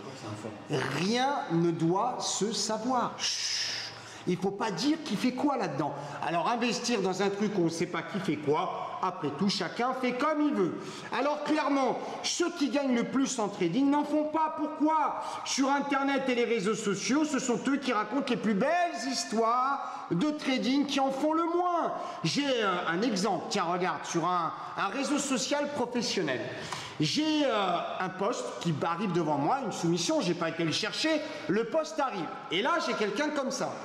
Rien ne doit se savoir. Chut. Il ne faut pas dire qui fait quoi là-dedans. Alors investir dans un truc où on ne sait pas qui fait quoi, après tout, chacun fait comme il veut. Alors clairement, ceux qui gagnent le plus en trading n'en font pas. Pourquoi? Sur Internet et les réseaux sociaux, ce sont eux qui racontent les plus belles histoires de trading qui en font le moins. loin. J'ai euh, un exemple, tiens regarde, sur un, un réseau social professionnel. J'ai euh, un poste qui arrive devant moi, une soumission, j'ai pas été le chercher, le poste arrive. Et là j'ai quelqu'un comme ça.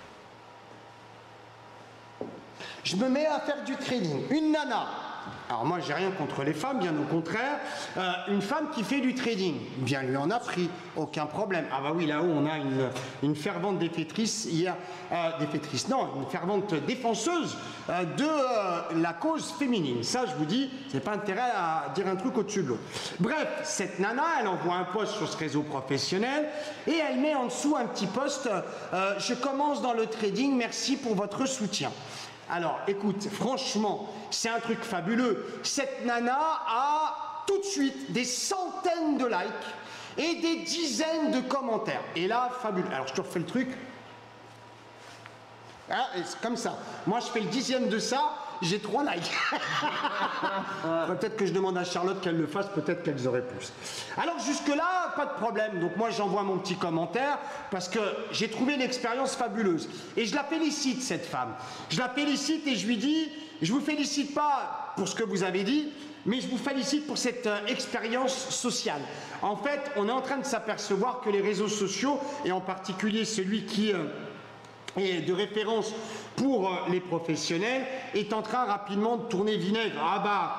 Je me mets à faire du trading, une nana. Alors moi j'ai rien contre les femmes, bien au contraire. Euh, une femme qui fait du trading, bien lui en a pris, aucun problème. Ah bah oui, là-haut on a une, une fervente défaitrice, hier, euh, défaitrice, non, une fervente défenseuse euh, de euh, la cause féminine. Ça je vous dis, c'est pas intérêt à dire un truc au-dessus de l'autre. Bref, cette nana, elle envoie un post sur ce réseau professionnel et elle met en dessous un petit post, euh, je commence dans le trading, merci pour votre soutien. Alors, écoute, franchement, c'est un truc fabuleux. Cette nana a tout de suite des centaines de likes et des dizaines de commentaires. Et là, fabuleux. Alors, je te refais le truc. Ah, c'est comme ça. Moi, je fais le dixième de ça, j'ai trois likes. Peut-être que je demande à Charlotte qu'elle le fasse, peut-être qu'elles auraient plus. Alors jusque-là, pas de problème. Donc moi, j'envoie mon petit commentaire parce que j'ai trouvé l'expérience fabuleuse. Et je la félicite, cette femme. Je la félicite et je lui dis, je vous félicite pas pour ce que vous avez dit, mais je vous félicite pour cette euh, expérience sociale. En fait, on est en train de s'apercevoir que les réseaux sociaux, et en particulier celui qui... Euh, et de référence pour euh, les professionnels, est en train rapidement de tourner vinaigre. Ah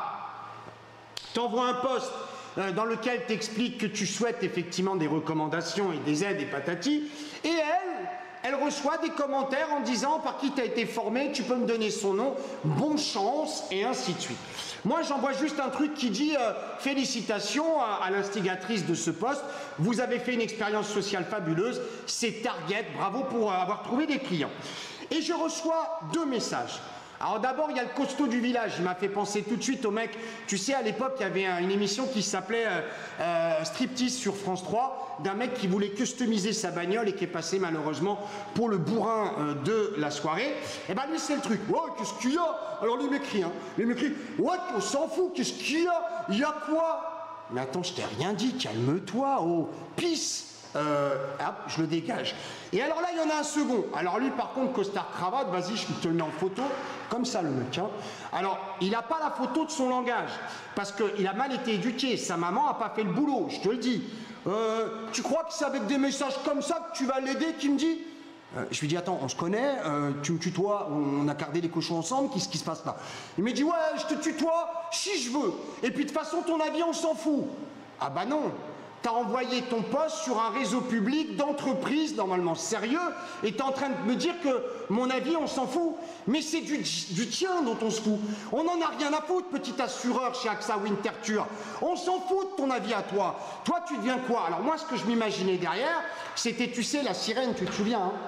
bah, t'envoies un post euh, dans lequel t'expliques que tu souhaites effectivement des recommandations et des aides et patati, et elle, elle reçoit des commentaires en disant par qui t'as été formé, tu peux me donner son nom, bonne chance, et ainsi de suite. Moi, j'envoie juste un truc qui dit euh, félicitations à, à l'instigatrice de ce poste, vous avez fait une expérience sociale fabuleuse, c'est Target, bravo pour euh, avoir trouvé des clients. Et je reçois deux messages. Alors d'abord, il y a le costaud du village, il m'a fait penser tout de suite au mec, tu sais, à l'époque, il y avait un, une émission qui s'appelait euh, euh, Striptease sur France trois, d'un mec qui voulait customiser sa bagnole et qui est passé malheureusement pour le bourrin euh, de la soirée. Et ben lui, c'est le truc. Ouais, qu'est-ce qu'il y a? Alors lui m'écrit, hein, lui m'écrit, ouais, on s'en fout, qu'est-ce qu'il y a? Il y a quoi? Mais attends, je t'ai rien dit, calme-toi, oh, pisse. Euh, hop, je le dégage. Et alors là, il y en a un second. Alors lui, par contre, costard cravate, vas-y, je te le mets en photo, comme ça le mec. Hein. Alors, il n'a pas la photo de son langage, parce qu'il a mal été éduqué. Sa maman n'a pas fait le boulot, je te le dis. Euh, tu crois que c'est avec des messages comme ça que tu vas l'aider, qui me dit euh, je lui dis, attends, on se connaît, euh, tu me tutoies, on a gardé les cochons ensemble, qu'est-ce qui se passe là? Il me dit, ouais, je te tutoie si je veux. Et puis de toute façon, ton avis, on s'en fout. Ah bah non. T'as envoyé ton poste sur un réseau public d'entreprise, normalement sérieux, et t'es en train de me dire que mon avis, on s'en fout. Mais c'est du, du tien dont on se fout. On n'en a rien à foutre, petit assureur chez AXA Winterthur. On s'en fout de ton avis à toi. Toi, tu deviens quoi? Alors moi, ce que je m'imaginais derrière, c'était, tu sais, la sirène, tu te souviens, hein,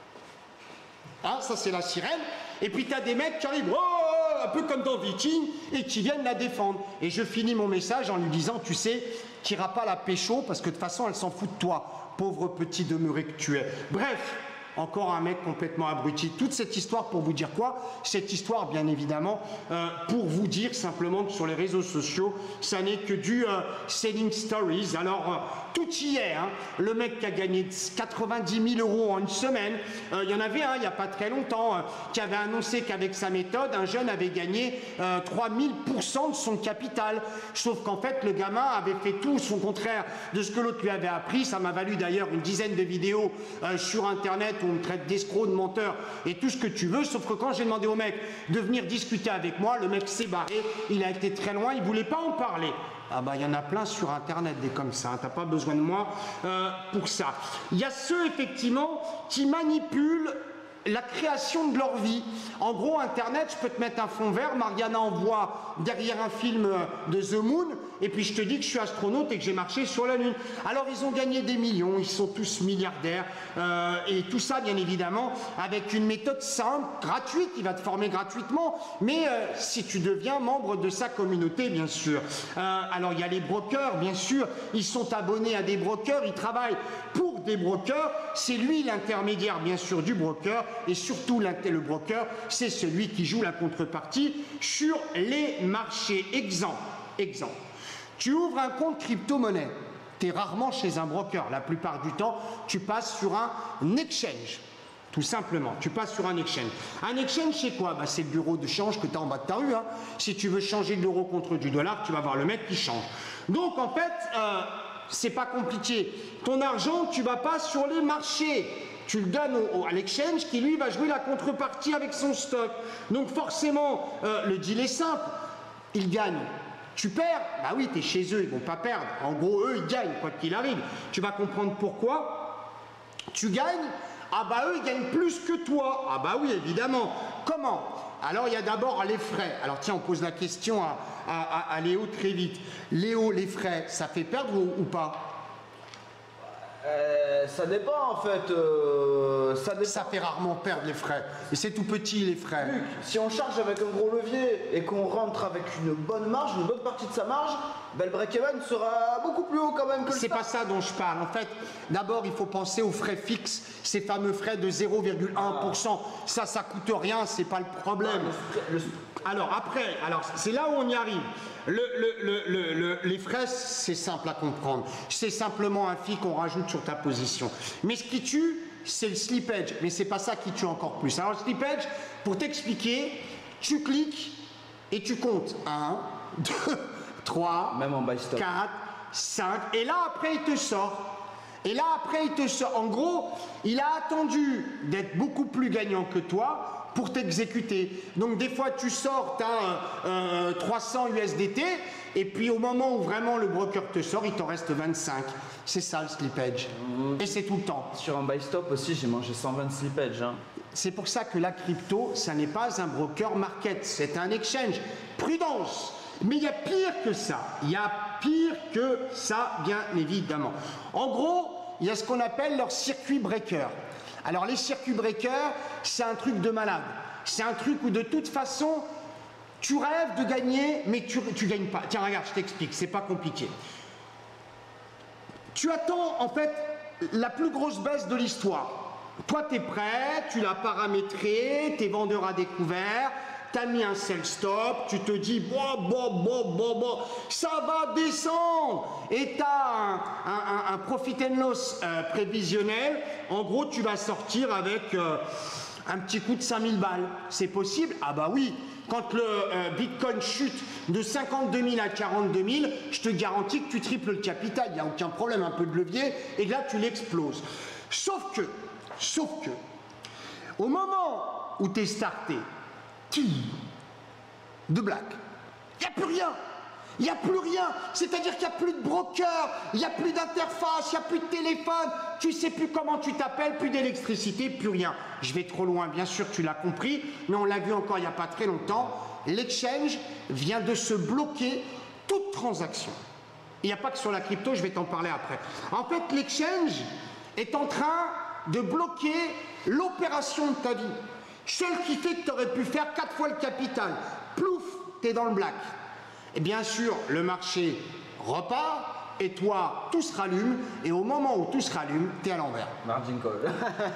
hein, ça c'est la sirène. Et puis t'as des mecs qui arrivent, oh, un peu comme dans Viking, et qui viennent la défendre. Et je finis mon message en lui disant, tu sais, t'iras pas la pécho parce que de toute façon elle s'en fout de toi, pauvre petit demeuré que tu es. Bref, encore un mec complètement abruti. Toute cette histoire pour vous dire quoi? Cette histoire, bien évidemment, euh, pour vous dire simplement que sur les réseaux sociaux, ça n'est que du euh, selling stories. Alors, euh, tout y est. Hein. Le mec qui a gagné quatre-vingt-dix mille euros en une semaine, euh, il y en avait un, il n'y a pas très longtemps, euh, qui avait annoncé qu'avec sa méthode, un jeune avait gagné euh, trois mille pour cent de son capital. Sauf qu'en fait, le gamin avait fait tout son contraire de ce que l'autre lui avait appris. Ça m'a valu d'ailleurs une dizaine de vidéos euh, sur Internet où on me traite d'escroc, de menteur et tout ce que tu veux. Sauf que quand j'ai demandé au mec de venir discuter avec moi, le mec s'est barré. Il a été très loin, il ne voulait pas en parler. Ah bah il y en a plein sur Internet des comme ça, hein. T'as pas besoin de moi euh, pour ça. Il y a ceux effectivement qui manipulent la création de leur vie. En gros, Internet, je peux te mettre un fond vert, Mariana envoie derrière un film de The Moon, et puis je te dis que je suis astronaute et que j'ai marché sur la Lune. Alors ils ont gagné des millions, ils sont tous milliardaires, euh, et tout ça bien évidemment avec une méthode simple, gratuite, il va te former gratuitement, mais euh, si tu deviens membre de sa communauté bien sûr. Euh, alors il y a les brokers bien sûr, ils sont abonnés à des brokers, ils travaillent pour des brokers, c'est lui l'intermédiaire bien sûr du broker, et surtout le broker, c'est celui qui joue la contrepartie sur les marchés. Exemple, exemple. Tu ouvres un compte crypto-monnaie, tu es rarement chez un broker, la plupart du temps, tu passes sur un exchange. Tout simplement, tu passes sur un exchange. Un exchange, c'est quoi? Bah, c'est le bureau de change que tu as en bas de ta rue. Hein. Si tu veux changer de l'euro contre du dollar, tu vas voir le mec qui change. Donc en fait, euh, c'est pas compliqué. Ton argent, tu vas pas sur les marchés. Tu le donnes au, au, à l'exchange qui lui va jouer la contrepartie avec son stock. Donc forcément, euh, le deal est simple. Il gagne. Tu perds, bah oui, tu es chez eux, ils vont pas perdre. En gros, eux, ils gagnent, quoi qu'il arrive. Tu vas comprendre pourquoi. Tu gagnes. Ah bah eux, ils gagnent plus que toi. Ah bah oui, évidemment. Comment? Alors, il y a d'abord les frais. Alors tiens, on pose la question à, à, à, à Léo très vite. Léo, les frais, ça fait perdre ou, ou pas? Euh, ça dépend en fait. Euh, ça, dépend. Ça fait rarement perdre les frais. Et c'est tout petit les frais. Luc, si on charge avec un gros levier et qu'on rentre avec une bonne marge, une bonne partie de sa marge, ben le break-even sera beaucoup plus haut quand même que le C'est pas ça dont je parle. En fait, d'abord, il faut penser aux frais fixes, ces fameux frais de zéro virgule un pour cent. Ah. Ça, ça coûte rien, c'est pas le problème. Ah, le... Le... Alors après, alors c'est là où on y arrive. Le, le, le, le, les frais, c'est simple à comprendre. C'est simplement un fee qu'on rajoute sur ta position. Mais ce qui tue, c'est le slippage. Mais c'est pas ça qui tue encore plus. Alors le slippage, pour t'expliquer, tu cliques et tu comptes. un, deux, trois, même en buy stop. quatre, cinq. Et là, après, il te sort. Et là, après, il te sort. En gros, il a attendu d'être beaucoup plus gagnant que toi pour t'exécuter. Donc des fois tu sors, tu as euh, trois cents U S D T et puis au moment où vraiment le broker te sort, il t'en reste vingt-cinq. C'est ça le slippage. Mmh. Et c'est tout le temps. Sur un buy stop aussi, j'ai mangé cent vingt slippage. Hein. C'est pour ça que la crypto, ça n'est pas un broker market, c'est un exchange. Prudence. Mais il y a pire que ça. Il y a pire que ça, bien évidemment. En gros, il y a ce qu'on appelle leur circuit breaker. Alors les circuits breakers, c'est un truc de malade. C'est un truc où de toute façon, tu rêves de gagner, mais tu ne gagnes pas. Tiens, regarde, je t'explique, c'est pas compliqué. Tu attends en fait la plus grosse baisse de l'histoire. Toi, tu es prêt, tu l'as paramétré, tes vendeurs à découvert, tu as mis un sell stop, tu te dis bon, bon, bon, bon, bon, ça va descendre. Et tu as un, un, un profit and loss euh, prévisionnel. En gros, tu vas sortir avec euh, un petit coup de cinq mille balles. C'est possible? Ah bah oui. Quand le euh, Bitcoin chute de cinquante-deux mille à quarante-deux mille, je te garantis que tu triples le capital. Il n'y a aucun problème, un peu de levier, et là, tu l'exploses. Sauf que, sauf que, au moment où tu es starté, de black, il n'y a plus rien. Il n'y a plus rien, c'est-à-dire qu'il n'y a plus de broker, il n'y a plus d'interface, il n'y a plus de téléphone, tu ne sais plus comment tu t'appelles, plus d'électricité, plus rien. Je vais trop loin, bien sûr, tu l'as compris, mais on l'a vu encore il n'y a pas très longtemps, l'exchange vient de se bloquer toute transaction. Il n'y a pas que sur la crypto, je vais t'en parler après. En fait, l'exchange est en train de bloquer l'opération de ta vie. Celle qui fait que tu aurais pu faire quatre fois le capital. Plouf, tu es dans le black. Et bien sûr, le marché repart, et toi, tout se rallume, et au moment où tout se rallume, tu es à l'envers. Margin call.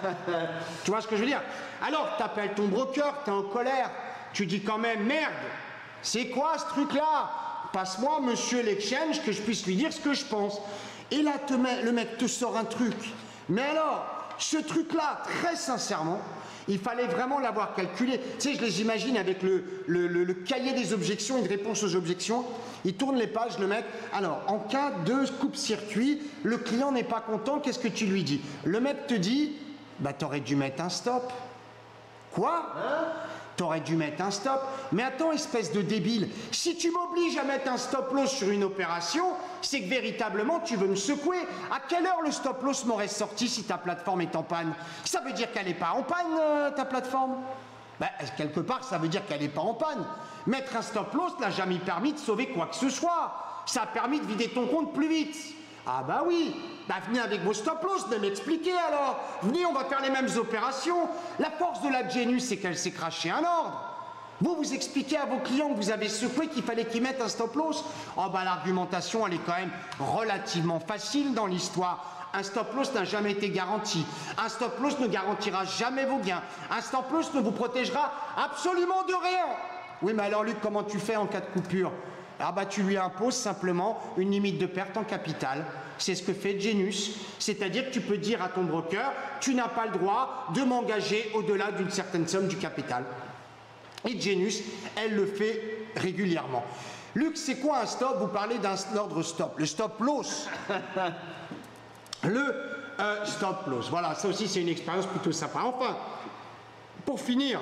Tu vois ce que je veux dire? Alors, tu appelles ton broker, tu es en colère, tu dis quand même, merde, c'est quoi ce truc-là? Passe-moi, monsieur l'exchange, que je puisse lui dire ce que je pense. Et là, te met, le mec te sort un truc. Mais alors, ce truc-là, très sincèrement, il fallait vraiment l'avoir calculé. Tu sais, je les imagine avec le, le, le, le cahier des objections et de réponses aux objections. Il tourne les pages, le mec. Alors, en cas de coupe-circuit, le client n'est pas content, qu'est-ce que tu lui dis? Le mec te dit, bah t'aurais dû mettre un stop. Quoi? Hein? T'aurais dû mettre un stop. Mais attends, espèce de débile, si tu m'obliges à mettre un stop loss sur une opération, c'est que véritablement tu veux me secouer. À quelle heure le stop loss m'aurait sorti si ta plateforme est en panne? Ça veut dire qu'elle n'est pas en panne, euh, ta plateforme? Ben, quelque part, ça veut dire qu'elle n'est pas en panne. Mettre un stop loss n'a jamais permis de sauver quoi que ce soit. Ça a permis de vider ton compte plus vite. Ah bah oui, bah venez avec vos stop loss, de m'expliquer alors. Venez, on va faire les mêmes opérations. La force de la Genius, c'est qu'elle s'est crachée un ordre. Vous, vous expliquez à vos clients que vous avez secoué qu'il fallait qu'ils mettent un stop loss. Oh bah l'argumentation, elle est quand même relativement facile dans l'histoire. Un stop loss n'a jamais été garanti. Un stop loss ne garantira jamais vos gains. Un stop loss ne vous protégera absolument de rien. Oui, mais alors Luc, comment tu fais en cas de coupure? ah bah tu lui imposes simplement une limite de perte en capital. C'est ce que fait Genius, c'est-à-dire que tu peux dire à ton broker, tu n'as pas le droit de m'engager au-delà d'une certaine somme du capital. Et Genius, elle le fait régulièrement. Luc, c'est quoi un stop? Vous parlez d'un ordre stop. Le stop loss. Le euh, stop loss. Voilà, ça aussi c'est une expérience plutôt sympa. Enfin, pour finir,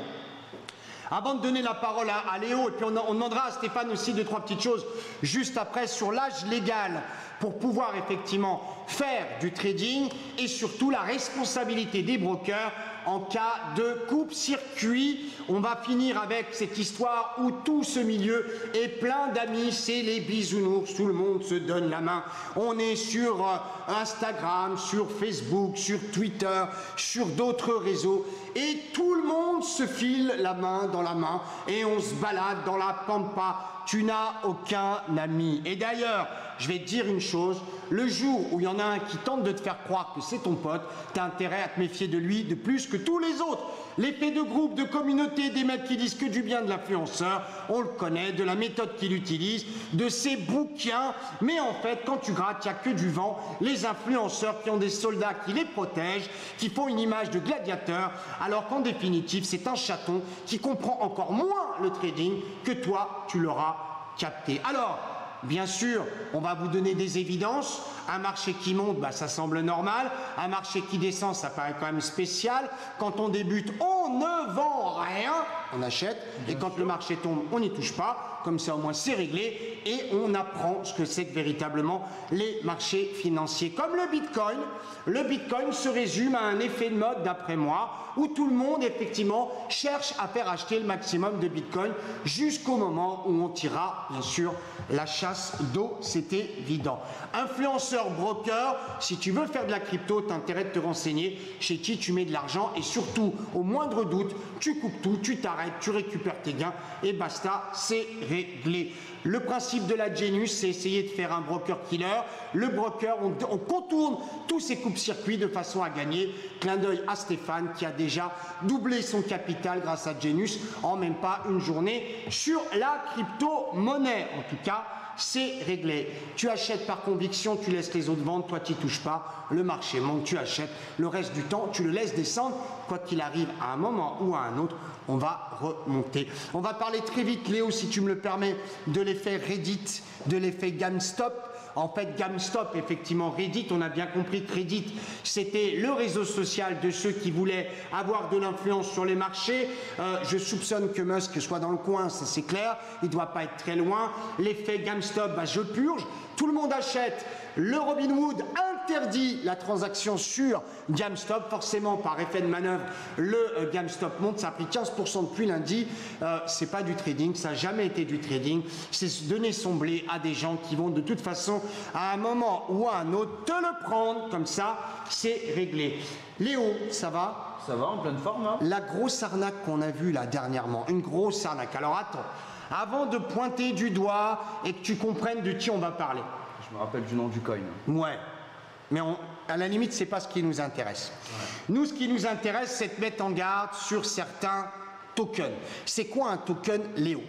avant de donner la parole à, à Léo, et puis on, on demandera à Stéphane aussi deux, trois petites choses juste après sur l'âge légal pour pouvoir effectivement faire du trading et surtout la responsabilité des brokers en cas de coupe-circuit. On va finir avec cette histoire où tout ce milieu est plein d'amis, c'est les bisounours, tout le monde se donne la main. On est sur Instagram, sur Facebook, sur Twitter, sur d'autres réseaux et tout le monde se file la main dans la main et on se balade dans la pampa. Tu n'as aucun ami. Et d'ailleurs, je vais te dire une chose, le jour où il y en a un qui tente de te faire croire que c'est ton pote, tu as intérêt à te méfier de lui de plus que tous les autres. L'effet de groupe, de communauté, des mecs qui disent que du bien de l'influenceur, on le connaît, de la méthode qu'il utilise, de ses bouquins, mais en fait, quand tu grattes, il n'y a que du vent. Les influenceurs qui ont des soldats qui les protègent, qui font une image de gladiateur, alors qu'en définitive, c'est un chaton qui comprend encore moins le trading que toi, tu l'auras capté. Alors, bien sûr, on va vous donner des évidences. Un marché qui monte, bah, ça semble normal. Un marché qui descend, ça paraît quand même spécial. Quand on débute, on ne vend rien, on achète. Bien et quand sûr. Le marché tombe, on n'y touche pas. Comme ça, au moins, c'est réglé. Et on apprend ce que c'est que véritablement les marchés financiers. Comme le Bitcoin. Le Bitcoin se résume à un effet de mode, d'après moi, où tout le monde, effectivement, cherche à faire acheter le maximum de Bitcoin jusqu'au moment où on tirera, bien sûr, la chasse d'eau, c'était évident. Influenceur, broker, si tu veux faire de la crypto, tu as intérêt de te renseigner chez qui tu mets de l'argent et surtout, au moindre doute, tu coupes tout, tu t'arrêtes, tu récupères tes gains et basta, c'est réglé. Le principe de la Genius, c'est essayer de faire un broker killer. Le broker, on, on contourne tous ces coupes-circuits de façon à gagner. Clin d'œil à Stéphane qui a déjà doublé son capital grâce à Genius en même pas une journée sur la crypto-monnaie. En tout cas, c'est réglé. Tu achètes par conviction, tu laisses les autres vendre, toi tu n'y touches pas. Le marché monte, tu achètes. Le reste du temps, tu le laisses descendre. Quoi qu'il arrive, à un moment ou à un autre, on va remonter. On va parler très vite, Léo, si tu me le permets, de l'effet Reddit, de l'effet GameStop. En fait, GameStop, effectivement, Reddit, on a bien compris que Reddit, c'était le réseau social de ceux qui voulaient avoir de l'influence sur les marchés. Euh, je soupçonne que Musk soit dans le coin, ça c'est clair, il ne doit pas être très loin. L'effet GameStop, bah, je purge, tout le monde achète. Le Robinhood interdit la transaction sur GameStop, forcément par effet de manœuvre, le euh, GameStop monte, ça a pris quinze pour cent depuis lundi, euh, c'est pas du trading, ça n'a jamais été du trading, c'est donner son blé à des gens qui vont de toute façon à un moment ou à un autre te le prendre, comme ça c'est réglé. Léo, ça va? Ça va, en pleine forme. Hein. La grosse arnaque qu'on a vue là dernièrement, une grosse arnaque, alors attends, avant de pointer du doigt et que tu comprennes de qui on va parler. Je me rappelle du nom du coin. Ouais, mais on, à la limite, c'est pas ce qui nous intéresse. Ouais. Nous, ce qui nous intéresse, c'est de mettre en garde sur certains tokens. C'est quoi un token, Léo?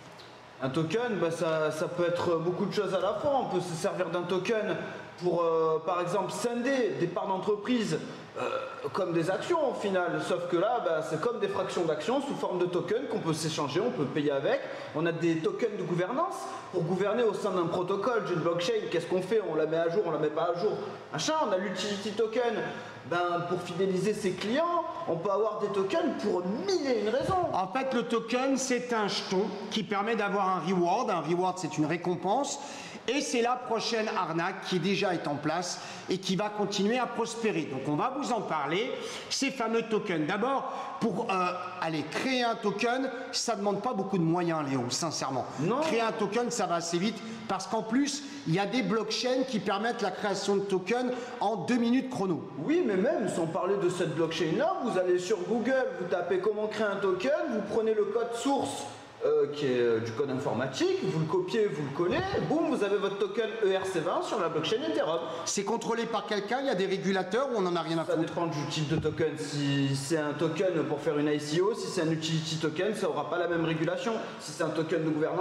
Un token, bah ça, ça peut être beaucoup de choses à la fois. On peut se servir d'un token pour, euh, par exemple, scinder des parts d'entreprise euh, comme des actions au final. Sauf que là, bah, c'est comme des fractions d'actions sous forme de tokens qu'on peut s'échanger, on peut payer avec. On a des tokens de gouvernance pour gouverner au sein d'un protocole, d'une blockchain. Qu'est-ce qu'on fait? On la met à jour, on la met pas à jour. Machin, on a l'utility token. Ben, pour fidéliser ses clients, on peut avoir des tokens pour mille et une raisons. En fait, le token, c'est un jeton qui permet d'avoir un reward. Un reward, c'est une récompense. Et c'est la prochaine arnaque qui déjà est en place et qui va continuer à prospérer. Donc on va vous en parler, ces fameux tokens. D'abord, pour euh, aller créer un token, ça ne demande pas beaucoup de moyens, Léo, sincèrement. Non. Créer un token, ça va assez vite parce qu'en plus, il y a des blockchains qui permettent la création de tokens en deux minutes chrono. Oui, mais même sans parler de cette blockchain-là, vous allez sur Google, vous tapez comment créer un token, vous prenez le code source Euh, qui est euh, du code informatique, vous le copiez, vous le collez, boum, vous avez votre token E R C vingt sur la blockchain Ethereum. C'est contrôlé par quelqu'un, il y a des régulateurs ou on n'en a rien à foutre? Ça dépend du type de token. Si c'est un token pour faire une I C O, si c'est un utility token, ça n'aura pas la même régulation. Si c'est un token de gouvernance,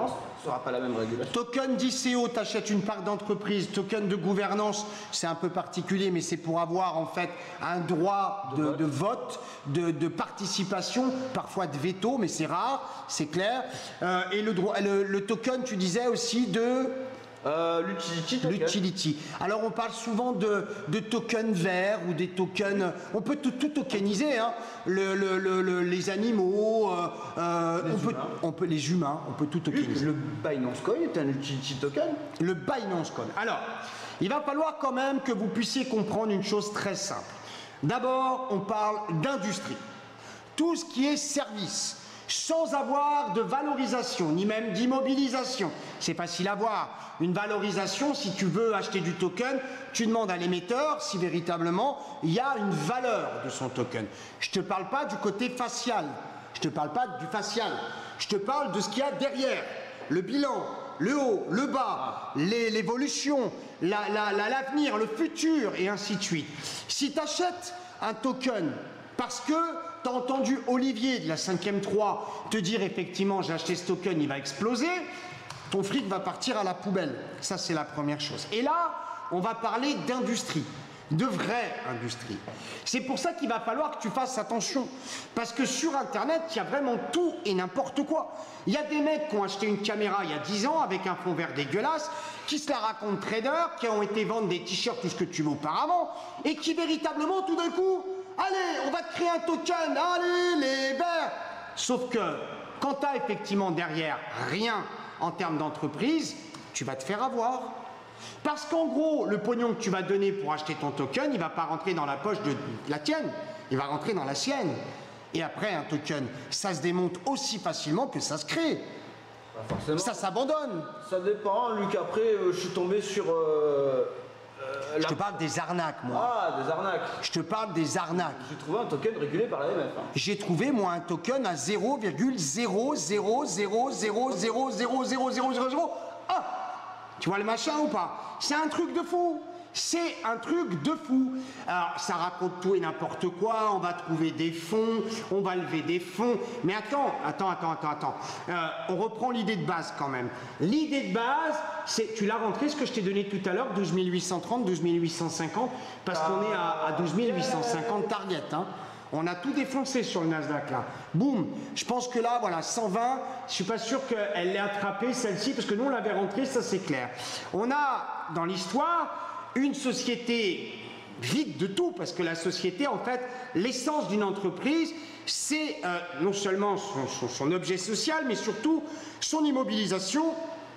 Ce sera pas la même régulation. Token d'I C O, tu achètes une part d'entreprise. Token de gouvernance, c'est un peu particulier, mais c'est pour avoir en fait un droit de, de vote, de, vote de, de participation, parfois de veto, mais c'est rare, c'est clair. Euh, et le, droit, le, le token, tu disais aussi de... Euh, L'utility token. L'utility. Alors on parle souvent de, de tokens verts ou des tokens. On peut tout, tout tokeniser, hein. le, le, le, le, les animaux, euh, euh, les, on humains. Peut, on peut, les humains, on peut tout tokeniser. Le Binance Coin est un utility token. Le Binance Coin. Alors, il va falloir quand même que vous puissiez comprendre une chose très simple. D'abord, on parle d'industrie. Tout ce qui est service, sans avoir de valorisation, ni même d'immobilisation. C'est facile à voir. Une valorisation, si tu veux acheter du token, tu demandes à l'émetteur si véritablement il y a une valeur de son token. Je ne te parle pas du côté facial. Je ne te parle pas du facial. Je te parle de ce qu'il y a derrière. Le bilan, le haut, le bas, l'évolution, l'avenir, la, la, la, le futur, et ainsi de suite. Si tu achètes un token parce que tu as entendu Olivier de la cinquième trois te dire effectivement j'ai acheté ce token, il va exploser, ton fric va partir à la poubelle. Ça, c'est la première chose. Et là, on va parler d'industrie, de vraie industrie. C'est pour ça qu'il va falloir que tu fasses attention. Parce que sur Internet, il y a vraiment tout et n'importe quoi. Il y a des mecs qui ont acheté une caméra il y a dix ans avec un fond vert dégueulasse, qui se la racontent traders, qui ont été vendre des t-shirts, tout ce que tu veux auparavant, et qui véritablement, tout d'un coup, allez, on va te créer un token, allez, les verts. Sauf que, quand tu as effectivement derrière rien en termes d'entreprise, tu vas te faire avoir. Parce qu'en gros, le pognon que tu vas donner pour acheter ton token, il ne va pas rentrer dans la poche de la tienne, il va rentrer dans la sienne. Et après, un token, ça se démonte aussi facilement que ça se crée. Pas forcément. Ça s'abandonne. Ça dépend, Luc. Après, euh, je suis tombé sur... Euh, euh, je la... te parle des arnaques, moi. Ah, des arnaques. Je te parle des arnaques. J'ai trouvé un token régulé par la M F. Hein. J'ai trouvé, moi, un token à zéro virgule zéro zéro zéro zéro zéro zéro zéro zéro zéro zéro un. Tu vois le machin ou pas? C'est un truc de fou. C'est un truc de fou. Alors, ça raconte tout et n'importe quoi. On va trouver des fonds, on va lever des fonds. Mais attends, attends, attends, attends, attends. Euh, on reprend l'idée de base quand même. L'idée de base, c'est, tu l'as rentré, ce que je t'ai donné tout à l'heure, douze mille huit cent trente, douze mille huit cent cinquante, parce qu'on est à, à douze mille huit cent cinquante target. Hein. On a tout défoncé sur le Nasdaq là. Boum. Je pense que là, voilà, cent vingt, je suis pas sûr qu'elle l'ait attrapée celle-ci, parce que nous on l'avait rentrée, ça c'est clair. On a, dans l'histoire, une société vide de tout, parce que la société, en fait, l'essence d'une entreprise, c'est euh, non seulement son, son, son objet social, mais surtout son immobilisation,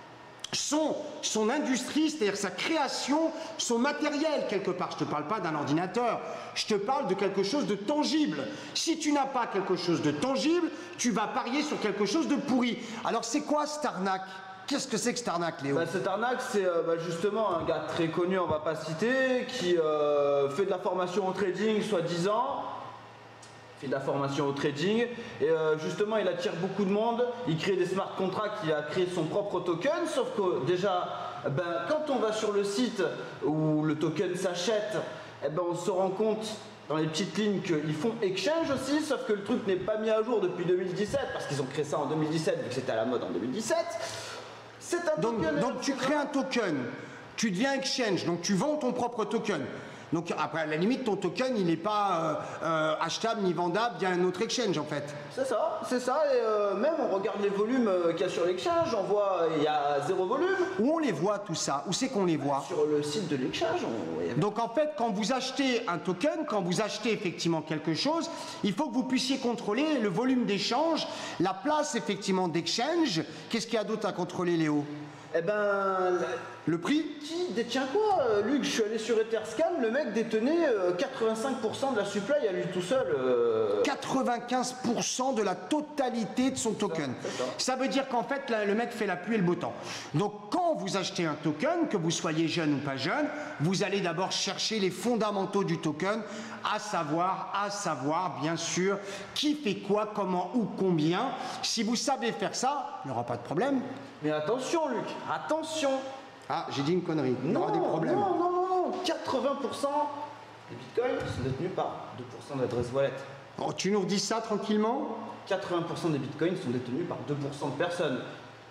son, son industrie, c'est-à-dire sa création, son matériel, quelque part. Je ne te parle pas d'un ordinateur, je te parle de quelque chose de tangible. Si tu n'as pas quelque chose de tangible, tu vas parier sur quelque chose de pourri. Alors c'est quoi cette arnaque ? Qu'est-ce que c'est que cette arnaque, Léo? bah, Cette arnaque, c'est euh, bah, justement un gars très connu, on va pas citer, qui euh, fait de la formation au trading, soi-disant, fait de la formation au trading, et euh, justement, il attire beaucoup de monde, il crée des smart contracts, il a créé son propre token, sauf que déjà, ben, quand on va sur le site où le token s'achète, eh ben, on se rend compte dans les petites lignes qu'ils font exchange aussi, sauf que le truc n'est pas mis à jour depuis deux mille dix-sept, parce qu'ils ont créé ça en deux mille dix-sept, vu que c'était à la mode en deux mille dix-sept. Un donc, token, donc tu crées un token, tu deviens exchange, donc tu vends ton propre token. Donc après, à la limite, ton token, il n'est pas euh, euh, achetable ni vendable via un autre exchange en fait. C'est ça, c'est ça. Et euh, même on regarde les volumes euh, qu'il y a sur l'exchange, on voit il y a zéro volume. Où on les voit tout ça? Où c'est qu'on les voit? Sur le site de l'exchange. On... Donc en fait, quand vous achetez un token, quand vous achetez effectivement quelque chose, il faut que vous puissiez contrôler le volume d'échange, la place effectivement d'exchange. Qu'est-ce qu'il y a d'autre à contrôler, Léo? Eh ben... Le prix? Qui détient quoi, euh, Luc? Je suis allé sur Etherscan, le mec détenait euh, quatre-vingt-cinq pour cent de la supply à lui tout seul. Euh... quatre-vingt-quinze pour cent de la totalité de son token. Ça, ça veut dire qu'en fait, là, le mec fait la pluie et le beau temps. Donc quand vous achetez un token, que vous soyez jeune ou pas jeune, vous allez d'abord chercher les fondamentaux du token, à savoir, à savoir, bien sûr, qui fait quoi, comment, où, combien. Si vous savez faire ça, il n'y aura pas de problème. Mais attention, Luc, attention. Ah, j'ai dit une connerie. Il y aura des problèmes. Non, non, non, non. quatre-vingts pour cent des bitcoins sont détenus par deux pour cent d'adresse wallet. Oh, tu nous redis ça tranquillement? quatre-vingts pour cent des bitcoins sont détenus par deux pour cent de personnes.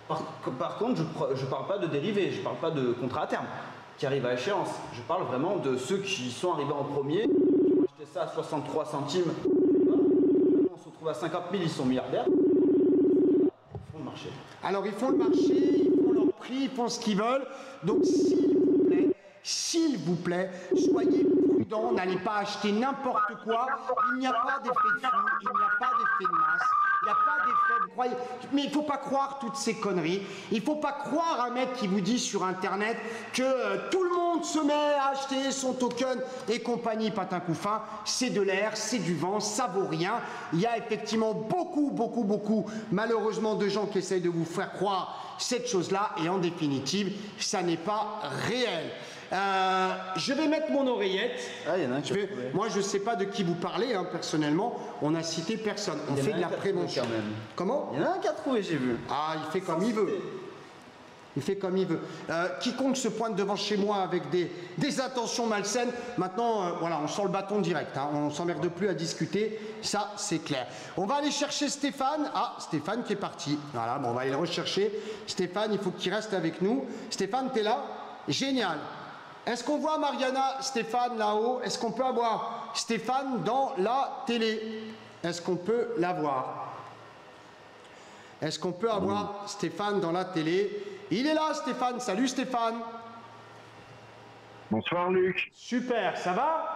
Par, par contre, je ne parle pas de dérivés, je ne parle pas de contrat à terme qui arrive à échéance. Je parle vraiment de ceux qui sont arrivés en premier, qui ont acheté ça à soixante-trois centimes. Maintenant, on se retrouve à cinquante mille, ils sont milliardaires. Ils font le marché. Alors, ils font le marché, ils font leur prix, ils font ce qu'ils veulent. Donc, s'il vous plaît, s'il vous plaît, soyez prudents, n'allez pas acheter n'importe quoi. Il n'y a pas d'effet de fou, il n'y a pas d'effet de masse. Il n'y a pas d'effet, vous croyez. Mais il ne faut pas croire toutes ces conneries. Il ne faut pas croire un mec qui vous dit sur Internet que euh, tout le monde se met à acheter son token et compagnie, patin coup fin. C'est de l'air, c'est du vent, ça vaut rien. Il y a effectivement beaucoup, beaucoup, beaucoup, malheureusement, de gens qui essayent de vous faire croire cette chose-là. Et en définitive, ça n'est pas réel. Euh, je vais mettre mon oreillette. Ah, y en a un qui je vais, moi, je ne sais pas de qui vous parlez, hein, personnellement. On n'a cité personne. On fait de la prévention. Comment? Il y en a un qui a trouvé, j'ai vu. Ah, il fait comme il veut. Il fait comme il veut. Euh, quiconque se pointe devant chez moi avec des, des intentions malsaines, maintenant, euh, voilà, on sent le bâton direct. Hein, on ne s'emmerde plus à discuter. Ça, c'est clair. On va aller chercher Stéphane. Ah, Stéphane qui est parti. Voilà, bon, on va aller le rechercher. Stéphane, il faut qu'il reste avec nous. Stéphane, tu es là? Génial. Est-ce qu'on voit Mariana, Stéphane là-haut? Est-ce qu'on peut avoir Stéphane dans la télé? Est-ce qu'on peut l'avoir? Est-ce qu'on peut avoir Stéphane dans la télé? Il est là, Stéphane. Salut, Stéphane. Bonsoir, Luc. Super, ça va?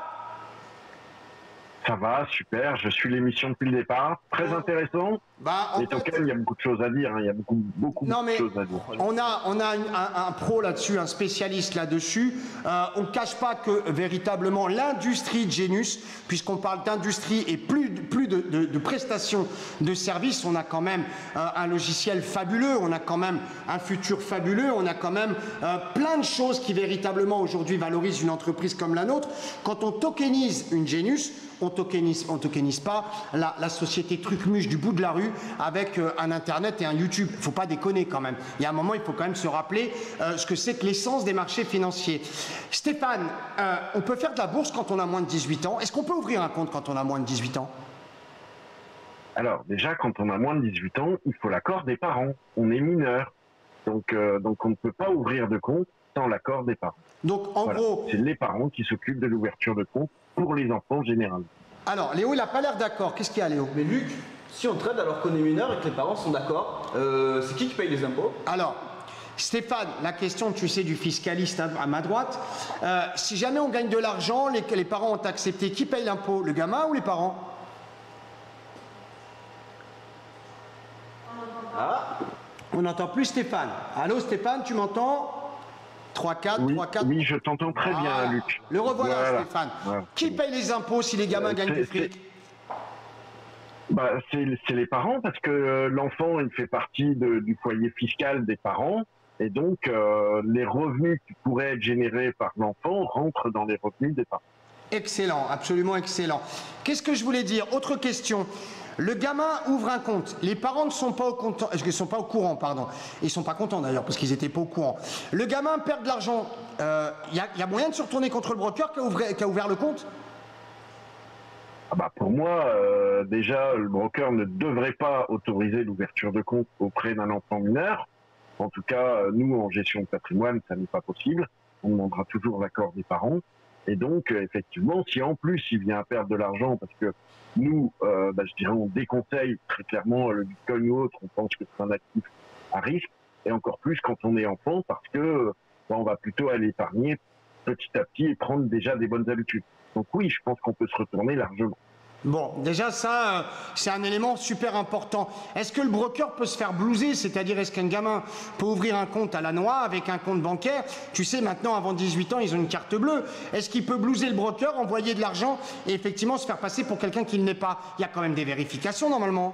Ça va, super. Je suis l'émission depuis le départ. Très oh. intéressant. Bah, en Les fait... tokens, il y a beaucoup de choses à dire. Hein. Il y a beaucoup, beaucoup, non, beaucoup mais de choses à dire. On a, on a une, un, un pro là-dessus, un spécialiste là-dessus. Euh, on ne cache pas que véritablement l'industrie de Genius, puisqu'on parle d'industrie et plus, plus de, de, de prestations de services, on a quand même euh, un logiciel fabuleux, on a quand même un futur fabuleux, on a quand même euh, plein de choses qui véritablement aujourd'hui valorisent une entreprise comme la nôtre. Quand on tokenise une Genius, on tokenise, on tokenise pas la, la société Trucmuche du bout de la rue avec euh, un Internet et un YouTube. Il ne faut pas déconner quand même. Il y a un moment, il faut quand même se rappeler euh, ce que c'est que l'essence des marchés financiers. Stéphane, euh, on peut faire de la bourse quand on a moins de dix-huit ans. Est-ce qu'on peut ouvrir un compte quand on a moins de dix-huit ans? Alors, déjà, quand on a moins de dix-huit ans, il faut l'accord des parents. On est mineur. Donc, euh, donc, on ne peut pas ouvrir de compte sans l'accord des parents. Donc, en voilà. gros... C'est les parents qui s'occupent de l'ouverture de compte pour les enfants généralement. Alors, Léo, il n'a pas l'air d'accord. Qu'est-ce qu'il y a, Léo? Mais Luc, si on trade alors qu'on est mineur et que les parents sont d'accord, euh, c'est qui qui paye les impôts? Alors, Stéphane, la question, tu sais, du fiscaliste hein, à ma droite, euh, si jamais on gagne de l'argent, les, les parents ont accepté, qui paye l'impôt? Le gamin ou les parents? Ah. On n'entend plus Stéphane. Allô, Stéphane, tu m'entends? trois quatre, oui, trois quatre. Oui, je t'entends très voilà. bien, Luc. Le revoilà, voilà. Stéphane. Voilà. Qui paye les impôts si les gamins euh, gagnent du fric? Bah, c'est les parents, parce que euh, l'enfant, il fait partie de, du foyer fiscal des parents, et donc euh, les revenus qui pourraient être générés par l'enfant rentrent dans les revenus des parents. Excellent, absolument excellent. Qu'est-ce que je voulais dire? Autre question. Le gamin ouvre un compte. Les parents ne sont pas au, compte, ils sont pas au courant, pardon. Ils ne sont pas contents d'ailleurs parce qu'ils n'étaient pas au courant. Le gamin perd de l'argent. Il euh, y, y a moyen de se retourner contre le broker qui a ouvert, qui a ouvert le compte? Ah bah pour moi, euh, déjà, le broker ne devrait pas autoriser l'ouverture de compte auprès d'un enfant mineur. En tout cas, nous, en gestion de patrimoine, ça n'est pas possible. On demandera toujours l'accord des parents. Et donc, effectivement, si en plus il vient à perdre de l'argent, parce que nous, euh, bah, je dirais, on déconseille très clairement le Bitcoin ou autre, on pense que c'est un actif à risque, et encore plus quand on est enfant, parce que bah, on va plutôt aller épargner petit à petit et prendre déjà des bonnes habitudes. Donc oui, je pense qu'on peut se retourner largement. Bon, déjà ça, euh, c'est un élément super important. Est-ce que le broker peut se faire blouser? C'est-à-dire, est-ce qu'un gamin peut ouvrir un compte à la noix avec un compte bancaire? Tu sais, maintenant, avant dix-huit ans, ils ont une carte bleue. Est-ce qu'il peut blouser le broker, envoyer de l'argent et effectivement se faire passer pour quelqu'un qu'il n'est pas? Il y a quand même des vérifications, normalement.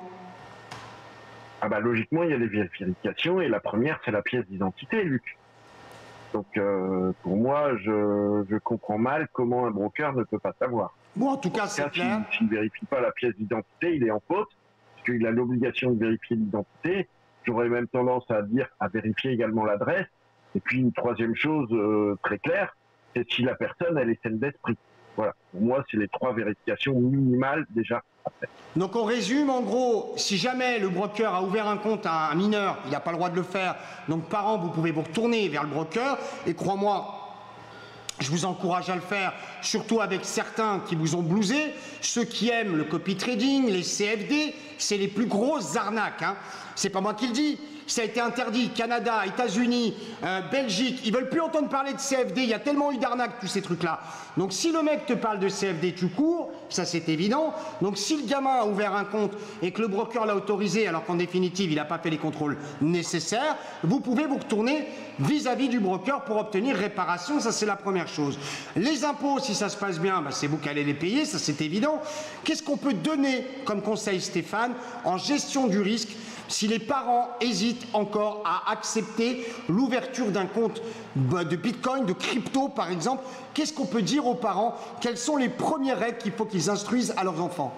Ah bah logiquement, il y a des vérifications, et la première, c'est la pièce d'identité, Luc. Donc, euh, pour moi, je, je comprends mal comment un broker ne peut pas savoir. Bon, en tout cas, c'est clair. S'il ne vérifie pas la pièce d'identité, il est en faute, parce qu'il a l'obligation de vérifier l'identité. J'aurais même tendance à dire à vérifier également l'adresse. Et puis, une troisième chose euh, très claire, c'est si la personne, elle est saine d'esprit. Voilà. Pour moi, c'est les trois vérifications minimales déjà après. Donc on résume, en gros, si jamais le broker a ouvert un compte à un mineur, il n'a pas le droit de le faire. Donc parents, vous pouvez vous retourner vers le broker. Et crois-moi, je vous encourage à le faire, surtout avec certains qui vous ont blousé. Ceux qui aiment le copy trading, les C F D, c'est les plus grosses arnaques. Hein. C'est pas moi qui le dis. Ça a été interdit. Canada, États-Unis, euh, Belgique, ils veulent plus entendre parler de C F D. Il y a tellement eu d'arnaques, tous ces trucs-là. Donc si le mec te parle de C F D, tu cours. Ça, c'est évident. Donc si le gamin a ouvert un compte et que le broker l'a autorisé, alors qu'en définitive, il n'a pas fait les contrôles nécessaires, vous pouvez vous retourner vis-à-vis du broker pour obtenir réparation. Ça, c'est la première chose. Les impôts, si ça se passe bien, bah, c'est vous qui allez les payer. Ça, c'est évident. Qu'est-ce qu'on peut donner comme conseil, Stéphane, en gestion du risque si les parents hésitent encore à accepter l'ouverture d'un compte de Bitcoin, de crypto par exemple? Qu'est-ce qu'on peut dire aux parents? Quelles sont les premières règles qu'il faut qu'ils instruisent à leurs enfants?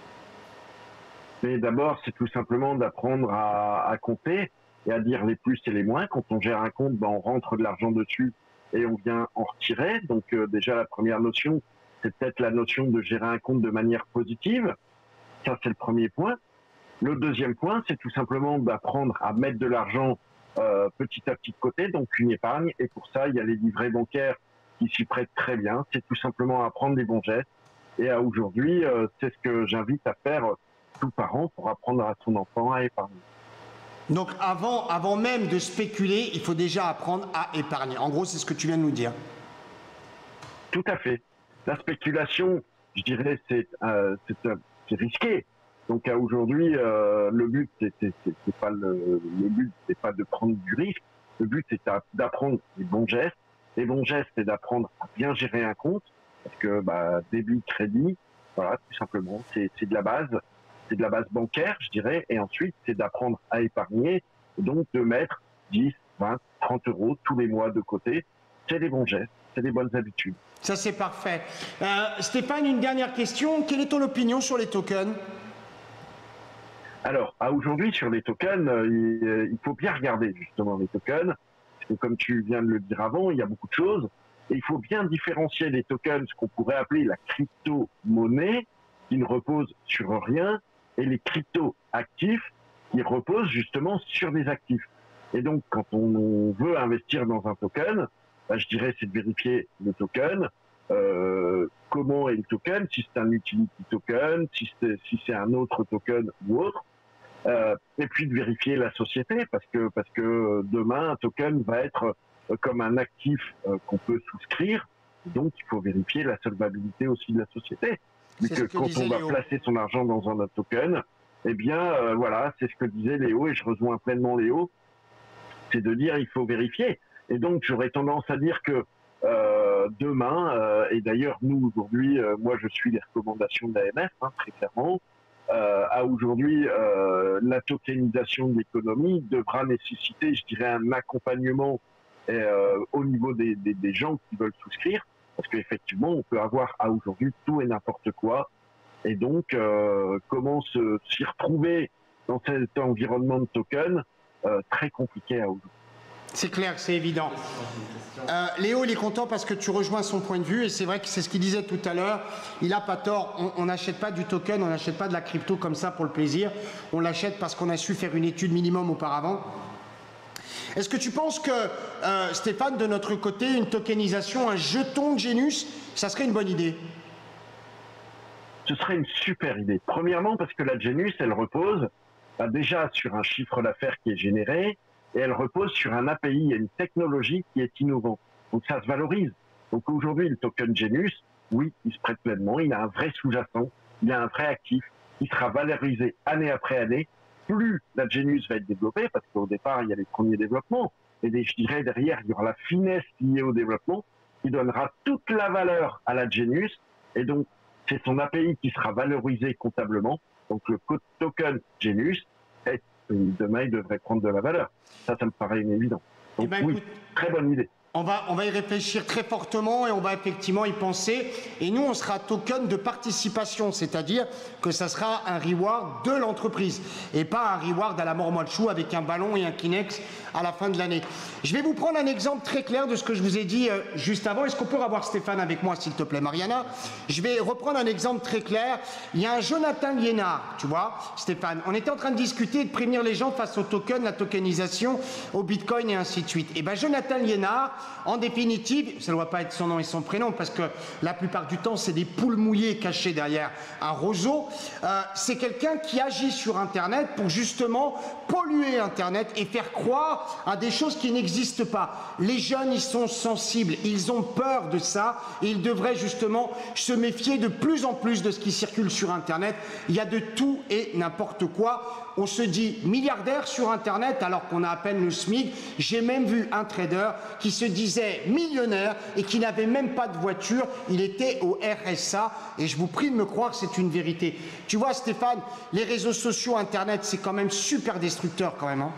Mais d'abord, c'est tout simplement d'apprendre à, à compter et à dire les plus et les moins. Quand on gère un compte, ben, on rentre de l'argent dessus et on vient en retirer. Donc euh, déjà, la première notion, c'est peut-être la notion de gérer un compte de manière positive. Ça, c'est le premier point. Le deuxième point, c'est tout simplement d'apprendre à mettre de l'argent euh, petit à petit de côté, donc une épargne. Et pour ça, il y a les livrets bancaires qui s'y prêtent très bien. C'est tout simplement apprendre les bons gestes. Et à aujourd'hui, euh, c'est ce que j'invite à faire euh, tout parent pour apprendre à son enfant à épargner. Donc avant, avant même de spéculer, il faut déjà apprendre à épargner. En gros, c'est ce que tu viens de nous dire. Tout à fait. La spéculation, je dirais, c'est euh, c'est risqué. Donc à aujourd'hui, euh, le but c'est c'est pas le, le but c'est pas de prendre du risque. Le but c'est d'apprendre les bons gestes. Les bons gestes c'est d'apprendre à bien gérer un compte parce que bah, débit, crédit, voilà tout simplement, c'est c'est de la base, c'est de la base bancaire, je dirais. Et ensuite c'est d'apprendre à épargner, et donc de mettre dix, vingt, trente euros tous les mois de côté. C'est des bons gestes, c'est des bonnes habitudes. Ça c'est parfait. Euh, Stéphane, une dernière question. Quelle est ton opinion sur les tokens ? Alors, à aujourd'hui, sur les tokens, euh, il, il faut bien regarder justement les tokens, parce que comme tu viens de le dire avant, il y a beaucoup de choses, et il faut bien différencier les tokens, ce qu'on pourrait appeler la crypto-monnaie, qui ne repose sur rien, et les crypto-actifs, qui reposent justement sur des actifs. Et donc, quand on veut investir dans un token, bah, je dirais c'est de vérifier le token, euh, comment est le token, si c'est un utility token, si c'est si c'est un autre token ou autre, euh, et puis de vérifier la société, parce que parce que demain un token va être euh, comme un actif euh, qu'on peut souscrire, donc il faut vérifier la solvabilité aussi de la société. Mais que, que quand on va Léo. placer son argent dans un token, eh bien euh, voilà, c'est ce que disait Léo, et je rejoins pleinement Léo, c'est de dire il faut vérifier. Et donc j'aurais tendance à dire que Euh, demain, euh, et d'ailleurs nous aujourd'hui, euh, moi je suis les recommandations de l'A M F, hein, très clairement, euh, à aujourd'hui euh, la tokenisation de l'économie devra nécessiter, je dirais, un accompagnement euh, au niveau des, des, des gens qui veulent souscrire, parce qu'effectivement on peut avoir à aujourd'hui tout et n'importe quoi, et donc euh, comment se, s'y retrouver dans cet environnement de token, euh, très compliqué à aujourd'hui. C'est clair, c'est évident. Euh, Léo, il est content parce que tu rejoins son point de vue, et c'est vrai que c'est ce qu'il disait tout à l'heure. Il n'a pas tort. On n'achète pas du token, on n'achète pas de la crypto comme ça pour le plaisir. On l'achète parce qu'on a su faire une étude minimum auparavant. Est-ce que tu penses que, euh, Stéphane, de notre côté, une tokenisation, un jeton de Genius, ça serait une bonne idée? Ce serait une super idée. Premièrement, parce que la Genius, elle repose bah, déjà sur un chiffre d'affaires qui est généré, et elle repose sur un A P I, il y a une technologie qui est innovante. Donc ça se valorise. Donc aujourd'hui, le token Genius, oui, il se prête pleinement, il a un vrai sous-jacent, il a un vrai actif, il sera valorisé année après année. Plus la Genius va être développée, parce qu'au départ, il y a les premiers développements, et je dirais derrière, il y aura la finesse liée au développement, qui donnera toute la valeur à la Genius, et donc c'est son A P I qui sera valorisé comptablement. Donc le token Genius, est, demain, il devrait prendre de la valeur. Ça, ça me paraît une évidence. Donc, eh ben, oui, écoute, très bonne idée. On va, on va y réfléchir très fortement et on va effectivement y penser. Et nous, on sera token de participation, c'est-à-dire que ça sera un reward de l'entreprise et pas un reward à la mort moelle chou avec un ballon et un Kinex à la fin de l'année. Je vais vous prendre un exemple très clair de ce que je vous ai dit euh, juste avant. Est-ce qu'on peut avoir Stéphane avec moi, s'il te plaît, Mariana? Je vais reprendre un exemple très clair. Il y a un Jonathan Liénard, tu vois, Stéphane. On était en train de discuter et de prévenir les gens face au token, la tokenisation, au Bitcoin et ainsi de suite. Et bien, Jonathan Liénard, en définitive, ça ne doit pas être son nom et son prénom parce que la plupart du temps, c'est des poules mouillées cachées derrière un roseau. Euh, c'est quelqu'un qui agit sur Internet pour justement polluer Internet et faire croire à des choses qui n'existent pas. Les jeunes, ils sont sensibles, ils ont peur de ça et ils devraient justement se méfier de plus en plus de ce qui circule sur Internet. Il y a de tout et n'importe quoi. On se dit milliardaire sur Internet alors qu'on a à peine le SMIC. J'ai même vu un trader qui se disait millionnaire et qui n'avait même pas de voiture. Il était au R S A et je vous prie de me croire, c'est une vérité. Tu vois, Stéphane, les réseaux sociaux, Internet, c'est quand même super destructeur quand même. Hein.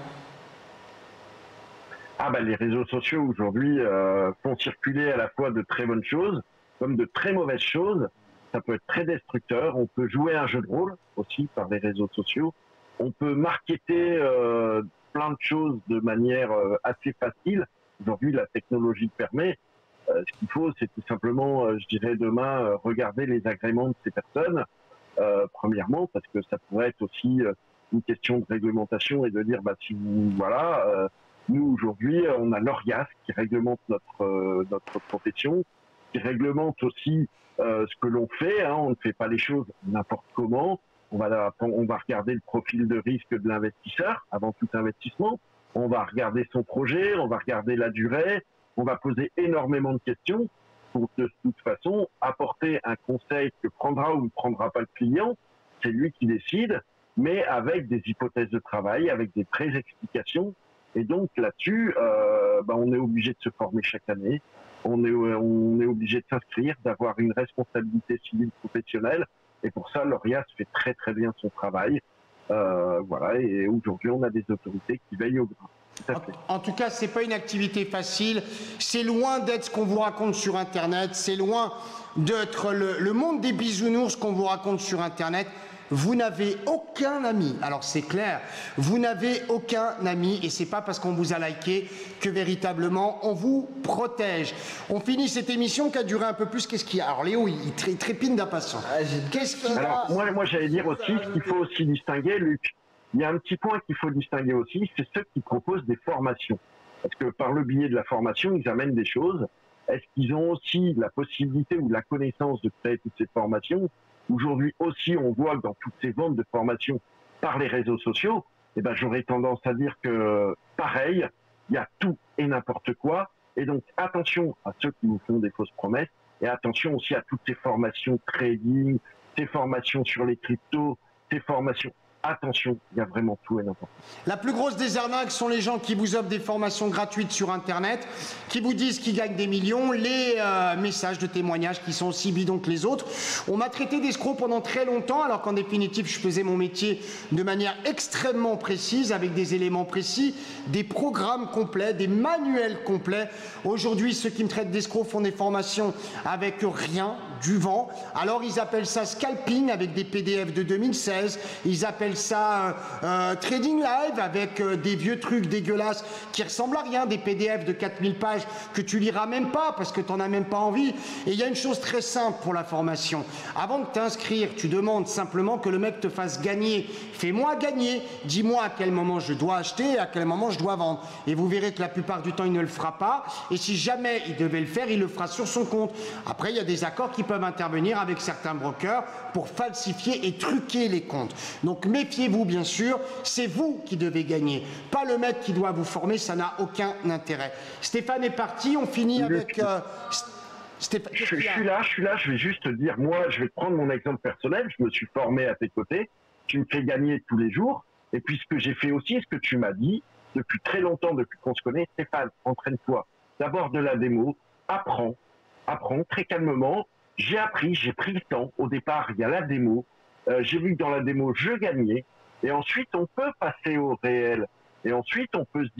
Ah ben, les réseaux sociaux aujourd'hui euh, font circuler à la fois de très bonnes choses comme de très mauvaises choses. Ça peut être très destructeur. On peut jouer un jeu de rôle aussi par les réseaux sociaux. On peut marketer euh, plein de choses de manière euh, assez facile. Aujourd'hui, la technologie le permet. Euh, ce qu'il faut, c'est tout simplement, euh, je dirais demain, euh, regarder les agréments de ces personnes. Euh, premièrement, parce que ça pourrait être aussi euh, une question de réglementation et de dire, bah si vous, voilà, euh, nous aujourd'hui, on a l'ORIAS qui réglemente notre euh, notre profession, qui réglemente aussi euh, ce que l'on fait. Hein. On ne fait pas les choses n'importe comment. On va, on va regarder le profil de risque de l'investisseur avant tout investissement. On va regarder son projet, on va regarder la durée. On va poser énormément de questions pour de toute façon apporter un conseil que prendra ou ne prendra pas le client. C'est lui qui décide, mais avec des hypothèses de travail, avec des vraies explications. Et donc là-dessus, euh, bah, on est obligé de se former chaque année. On est, on est obligé de s'inscrire, d'avoir une responsabilité civile professionnelle. Et pour ça, l'ORIAS fait très très bien son travail. Euh, voilà. Et aujourd'hui, on a des autorités qui veillent au grain. En, en tout cas, c'est pas une activité facile. C'est loin d'être ce qu'on vous raconte sur Internet. C'est loin d'être le, le monde des bisounours qu'on vous raconte sur Internet. Vous n'avez aucun ami. Alors c'est clair, vous n'avez aucun ami et c'est pas parce qu'on vous a liké que véritablement on vous protège. On finit cette émission qui a duré un peu plus. Qu'est-ce qu'il y a? Alors Léo, il, il trépine d'impatience. Ah, Qu'est-ce qu'il y a? Alors moi, moi j'allais dire aussi ce qu'il faut aussi distinguer, Luc. Il y a un petit point qu'il faut distinguer aussi, c'est ceux qui proposent des formations. Parce que par le biais de la formation, ils amènent des choses. Est-ce qu'ils ont aussi la possibilité ou la connaissance de créer toutes ces formations? Aujourd'hui aussi, on voit que dans toutes ces ventes de formations par les réseaux sociaux, eh ben, j'aurais tendance à dire que, pareil, il y a tout et n'importe quoi. Et donc, attention à ceux qui nous font des fausses promesses et attention aussi à toutes ces formations trading, ces formations sur les cryptos, ces formations... Attention, il y a vraiment tout et n'importe quoi. La plus grosse des arnaques sont les gens qui vous offrent des formations gratuites sur Internet, qui vous disent qu'ils gagnent des millions, les euh, messages de témoignages qui sont aussi bidons que les autres. On m'a traité d'escroc pendant très longtemps, alors qu'en définitive, je faisais mon métier de manière extrêmement précise, avec des éléments précis, des programmes complets, des manuels complets. Aujourd'hui, ceux qui me traitent d'escroc font des formations avec rien, du vent. Alors, ils appellent ça scalping avec des P D F de deux mille seize. Ils appellent ça euh, euh, trading live avec euh, des vieux trucs dégueulasses qui ressemblent à rien, des P D F de quatre mille pages que tu liras même pas parce que tu n'en as même pas envie. Et il y a une chose très simple pour la formation. Avant de t'inscrire, tu demandes simplement que le mec te fasse gagner. Fais-moi gagner. Dis-moi à quel moment je dois acheter et à quel moment je dois vendre. Et vous verrez que la plupart du temps, il ne le fera pas. Et si jamais il devait le faire, il le fera sur son compte. Après, il y a des accords qui peuvent intervenir avec certains brokers pour falsifier et truquer les comptes. Donc, méfiez-vous, bien sûr. C'est vous qui devez gagner. Pas le mec qui doit vous former. Ça n'a aucun intérêt. Stéphane est parti. On finit Le... avec... Euh, Stéphane, je, je suis là, je suis là. Je vais juste te dire, moi, je vais te prendre mon exemple personnel. Je me suis formé à tes côtés. Tu me fais gagner tous les jours. Et puis, ce que j'ai fait aussi, ce que tu m'as dit, depuis très longtemps, depuis qu'on se connaît, Stéphane, entraîne-toi. D'abord de la démo, apprends, apprends très calmement. J'ai appris, j'ai pris le temps. Au départ, il y a la démo. Euh, j'ai vu que dans la démo, je gagnais. Et ensuite, on peut passer au réel. Et ensuite, on peut se dire,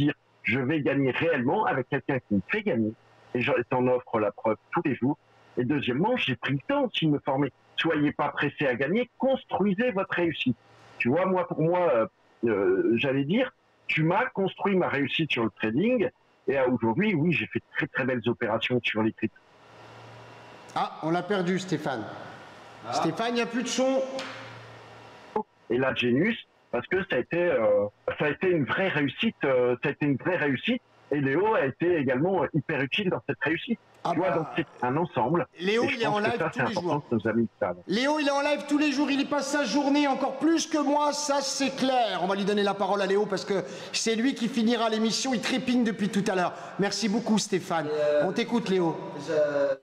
je vais gagner réellement avec quelqu'un qui me fait gagner. Et je t'en offre la preuve tous les jours. Et deuxièmement, j'ai pris le temps aussi de me former. Soyez pas pressés à gagner, construisez votre réussite. Tu vois, moi, pour moi, euh, euh, j'allais dire, tu m'as construit ma réussite sur le trading. Et aujourd'hui, oui, j'ai fait de très très belles opérations sur les cryptos. Ah, on l'a perdu, Stéphane. Ah. Stéphane, il n'y a plus de son. Et là, Genius, parce que ça a été, euh, ça a été une vraie réussite. Euh, ça a été une vraie réussite. Et Léo a été également hyper utile dans cette réussite. Ah tu bah, vois, donc c'est un ensemble. Léo, il est en live ça, tous les jours. Nos amis Léo, il est en live tous les jours. Il y passe sa journée encore plus que moi, ça c'est clair. On va lui donner la parole à Léo parce que c'est lui qui finira l'émission. Il trépigne depuis tout à l'heure. Merci beaucoup, Stéphane. Euh, On t'écoute, Léo. Je...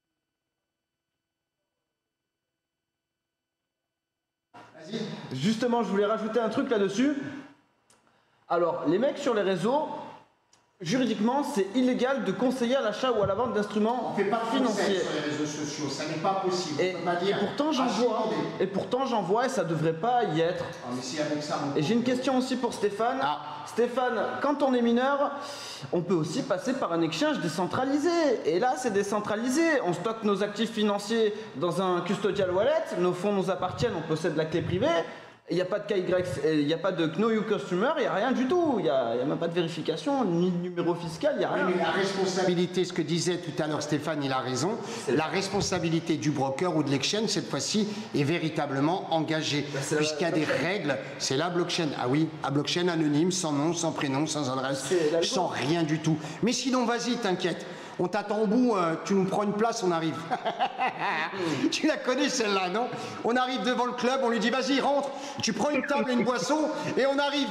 Justement, je voulais rajouter un truc là-dessus. Alors, les mecs sur les réseaux, juridiquement, c'est illégal de conseiller à l'achat ou à la vente d'instruments financiers. Sur les réseaux sociaux, ça n'est pas possible. Et, et pourtant, j'en vois. Et pourtant, j'en vois et ça devrait pas y être. Ah, mais si avec ça, et j'ai une question aussi pour Stéphane. Ah. Stéphane, quand on est mineur, on peut aussi passer par un exchange décentralisé. Et là, c'est décentralisé. On stocke nos actifs financiers dans un custodial wallet. Nos fonds nous appartiennent. On possède la clé privée. Il n'y a pas de K Y, il n'y a pas de Know Your Customer, il n'y a rien du tout. Il n'y a, a même pas de vérification, ni de numéro fiscal, il n'y a rien. Oui, mais la responsabilité, ce que disait tout à l'heure Stéphane, il a raison. La responsabilité du broker ou de l'exchange, cette fois-ci, est véritablement engagée. Ben puisqu'il y a des règles, c'est la blockchain. Ah oui, la blockchain anonyme, sans nom, sans prénom, sans adresse, sans rien du tout. Mais sinon, vas-y, t'inquiète. On t'attend au bout, euh, tu nous prends une place, on arrive. Tu la connais celle-là, non? On arrive devant le club, on lui dit vas-y, rentre, tu prends une table et une boisson, et on arrive.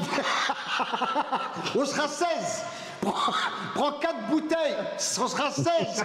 On sera seize. Prends, prends quatre bouteilles, on sera seize.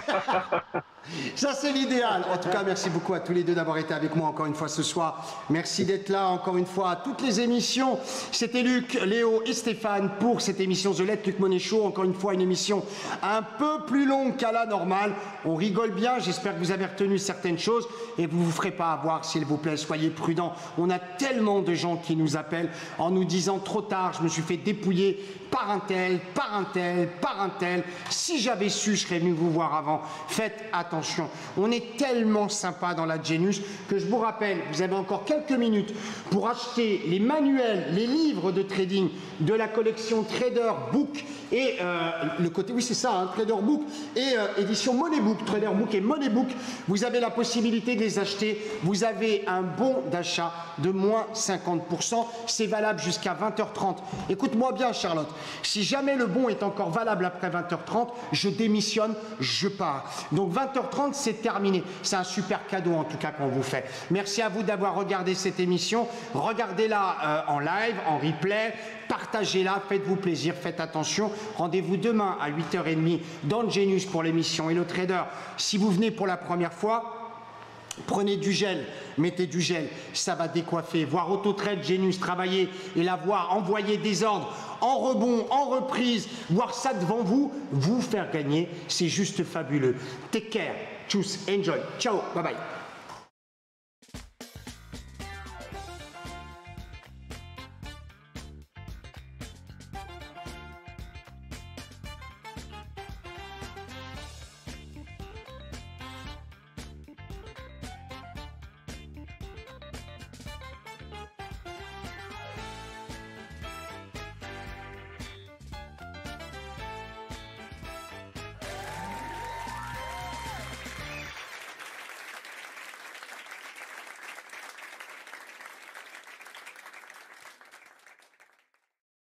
Ça, c'est l'idéal. En tout cas, merci beaucoup à tous les deux d'avoir été avec moi encore une fois ce soir. Merci d'être là encore une fois à toutes les émissions. C'était Luc, Léo et Stéphane pour cette émission The Let Luc Money Show. Encore une fois, une émission un peu plus longue qu'à la normale. On rigole bien. J'espère que vous avez retenu certaines choses et que vous ne vous ferez pas avoir, s'il vous plaît. Soyez prudents. On a tellement de gens qui nous appellent en nous disant trop tard, je me suis fait dépouiller par un tel, par un tel, par un tel. Si j'avais su, je serais venu vous voir avant. Faites attention. Attention, on est tellement sympa dans la Genius que je vous rappelle, vous avez encore quelques minutes pour acheter les manuels, les livres de trading de la collection Trader Book et euh, le côté, oui c'est ça, hein, Trader Book et euh, édition Money Book, Trader Book et Money Book. Vous avez la possibilité de les acheter. Vous avez un bon d'achat de moins cinquante pour cent. C'est valable jusqu'à vingt heures trente. Écoute-moi bien, Charlotte. Si jamais le bon est encore valable après vingt heures trente, je démissionne, je pars. Donc vingt heures trente, c'est terminé. C'est un super cadeau en tout cas qu'on vous fait. Merci à vous d'avoir regardé cette émission. Regardez-la euh, en live, en replay. Partagez-la, faites-vous plaisir, faites attention. Rendez-vous demain à huit heures trente dans Genius pour l'émission Hello Trader. Si vous venez pour la première fois, prenez du gel, mettez du gel, ça va décoiffer. Voir Autotrade Genius travailler et la voir envoyer des ordres en rebond, en reprise, voir ça devant vous, vous faire gagner, c'est juste fabuleux. Take care, tchuss, enjoy, ciao, bye bye.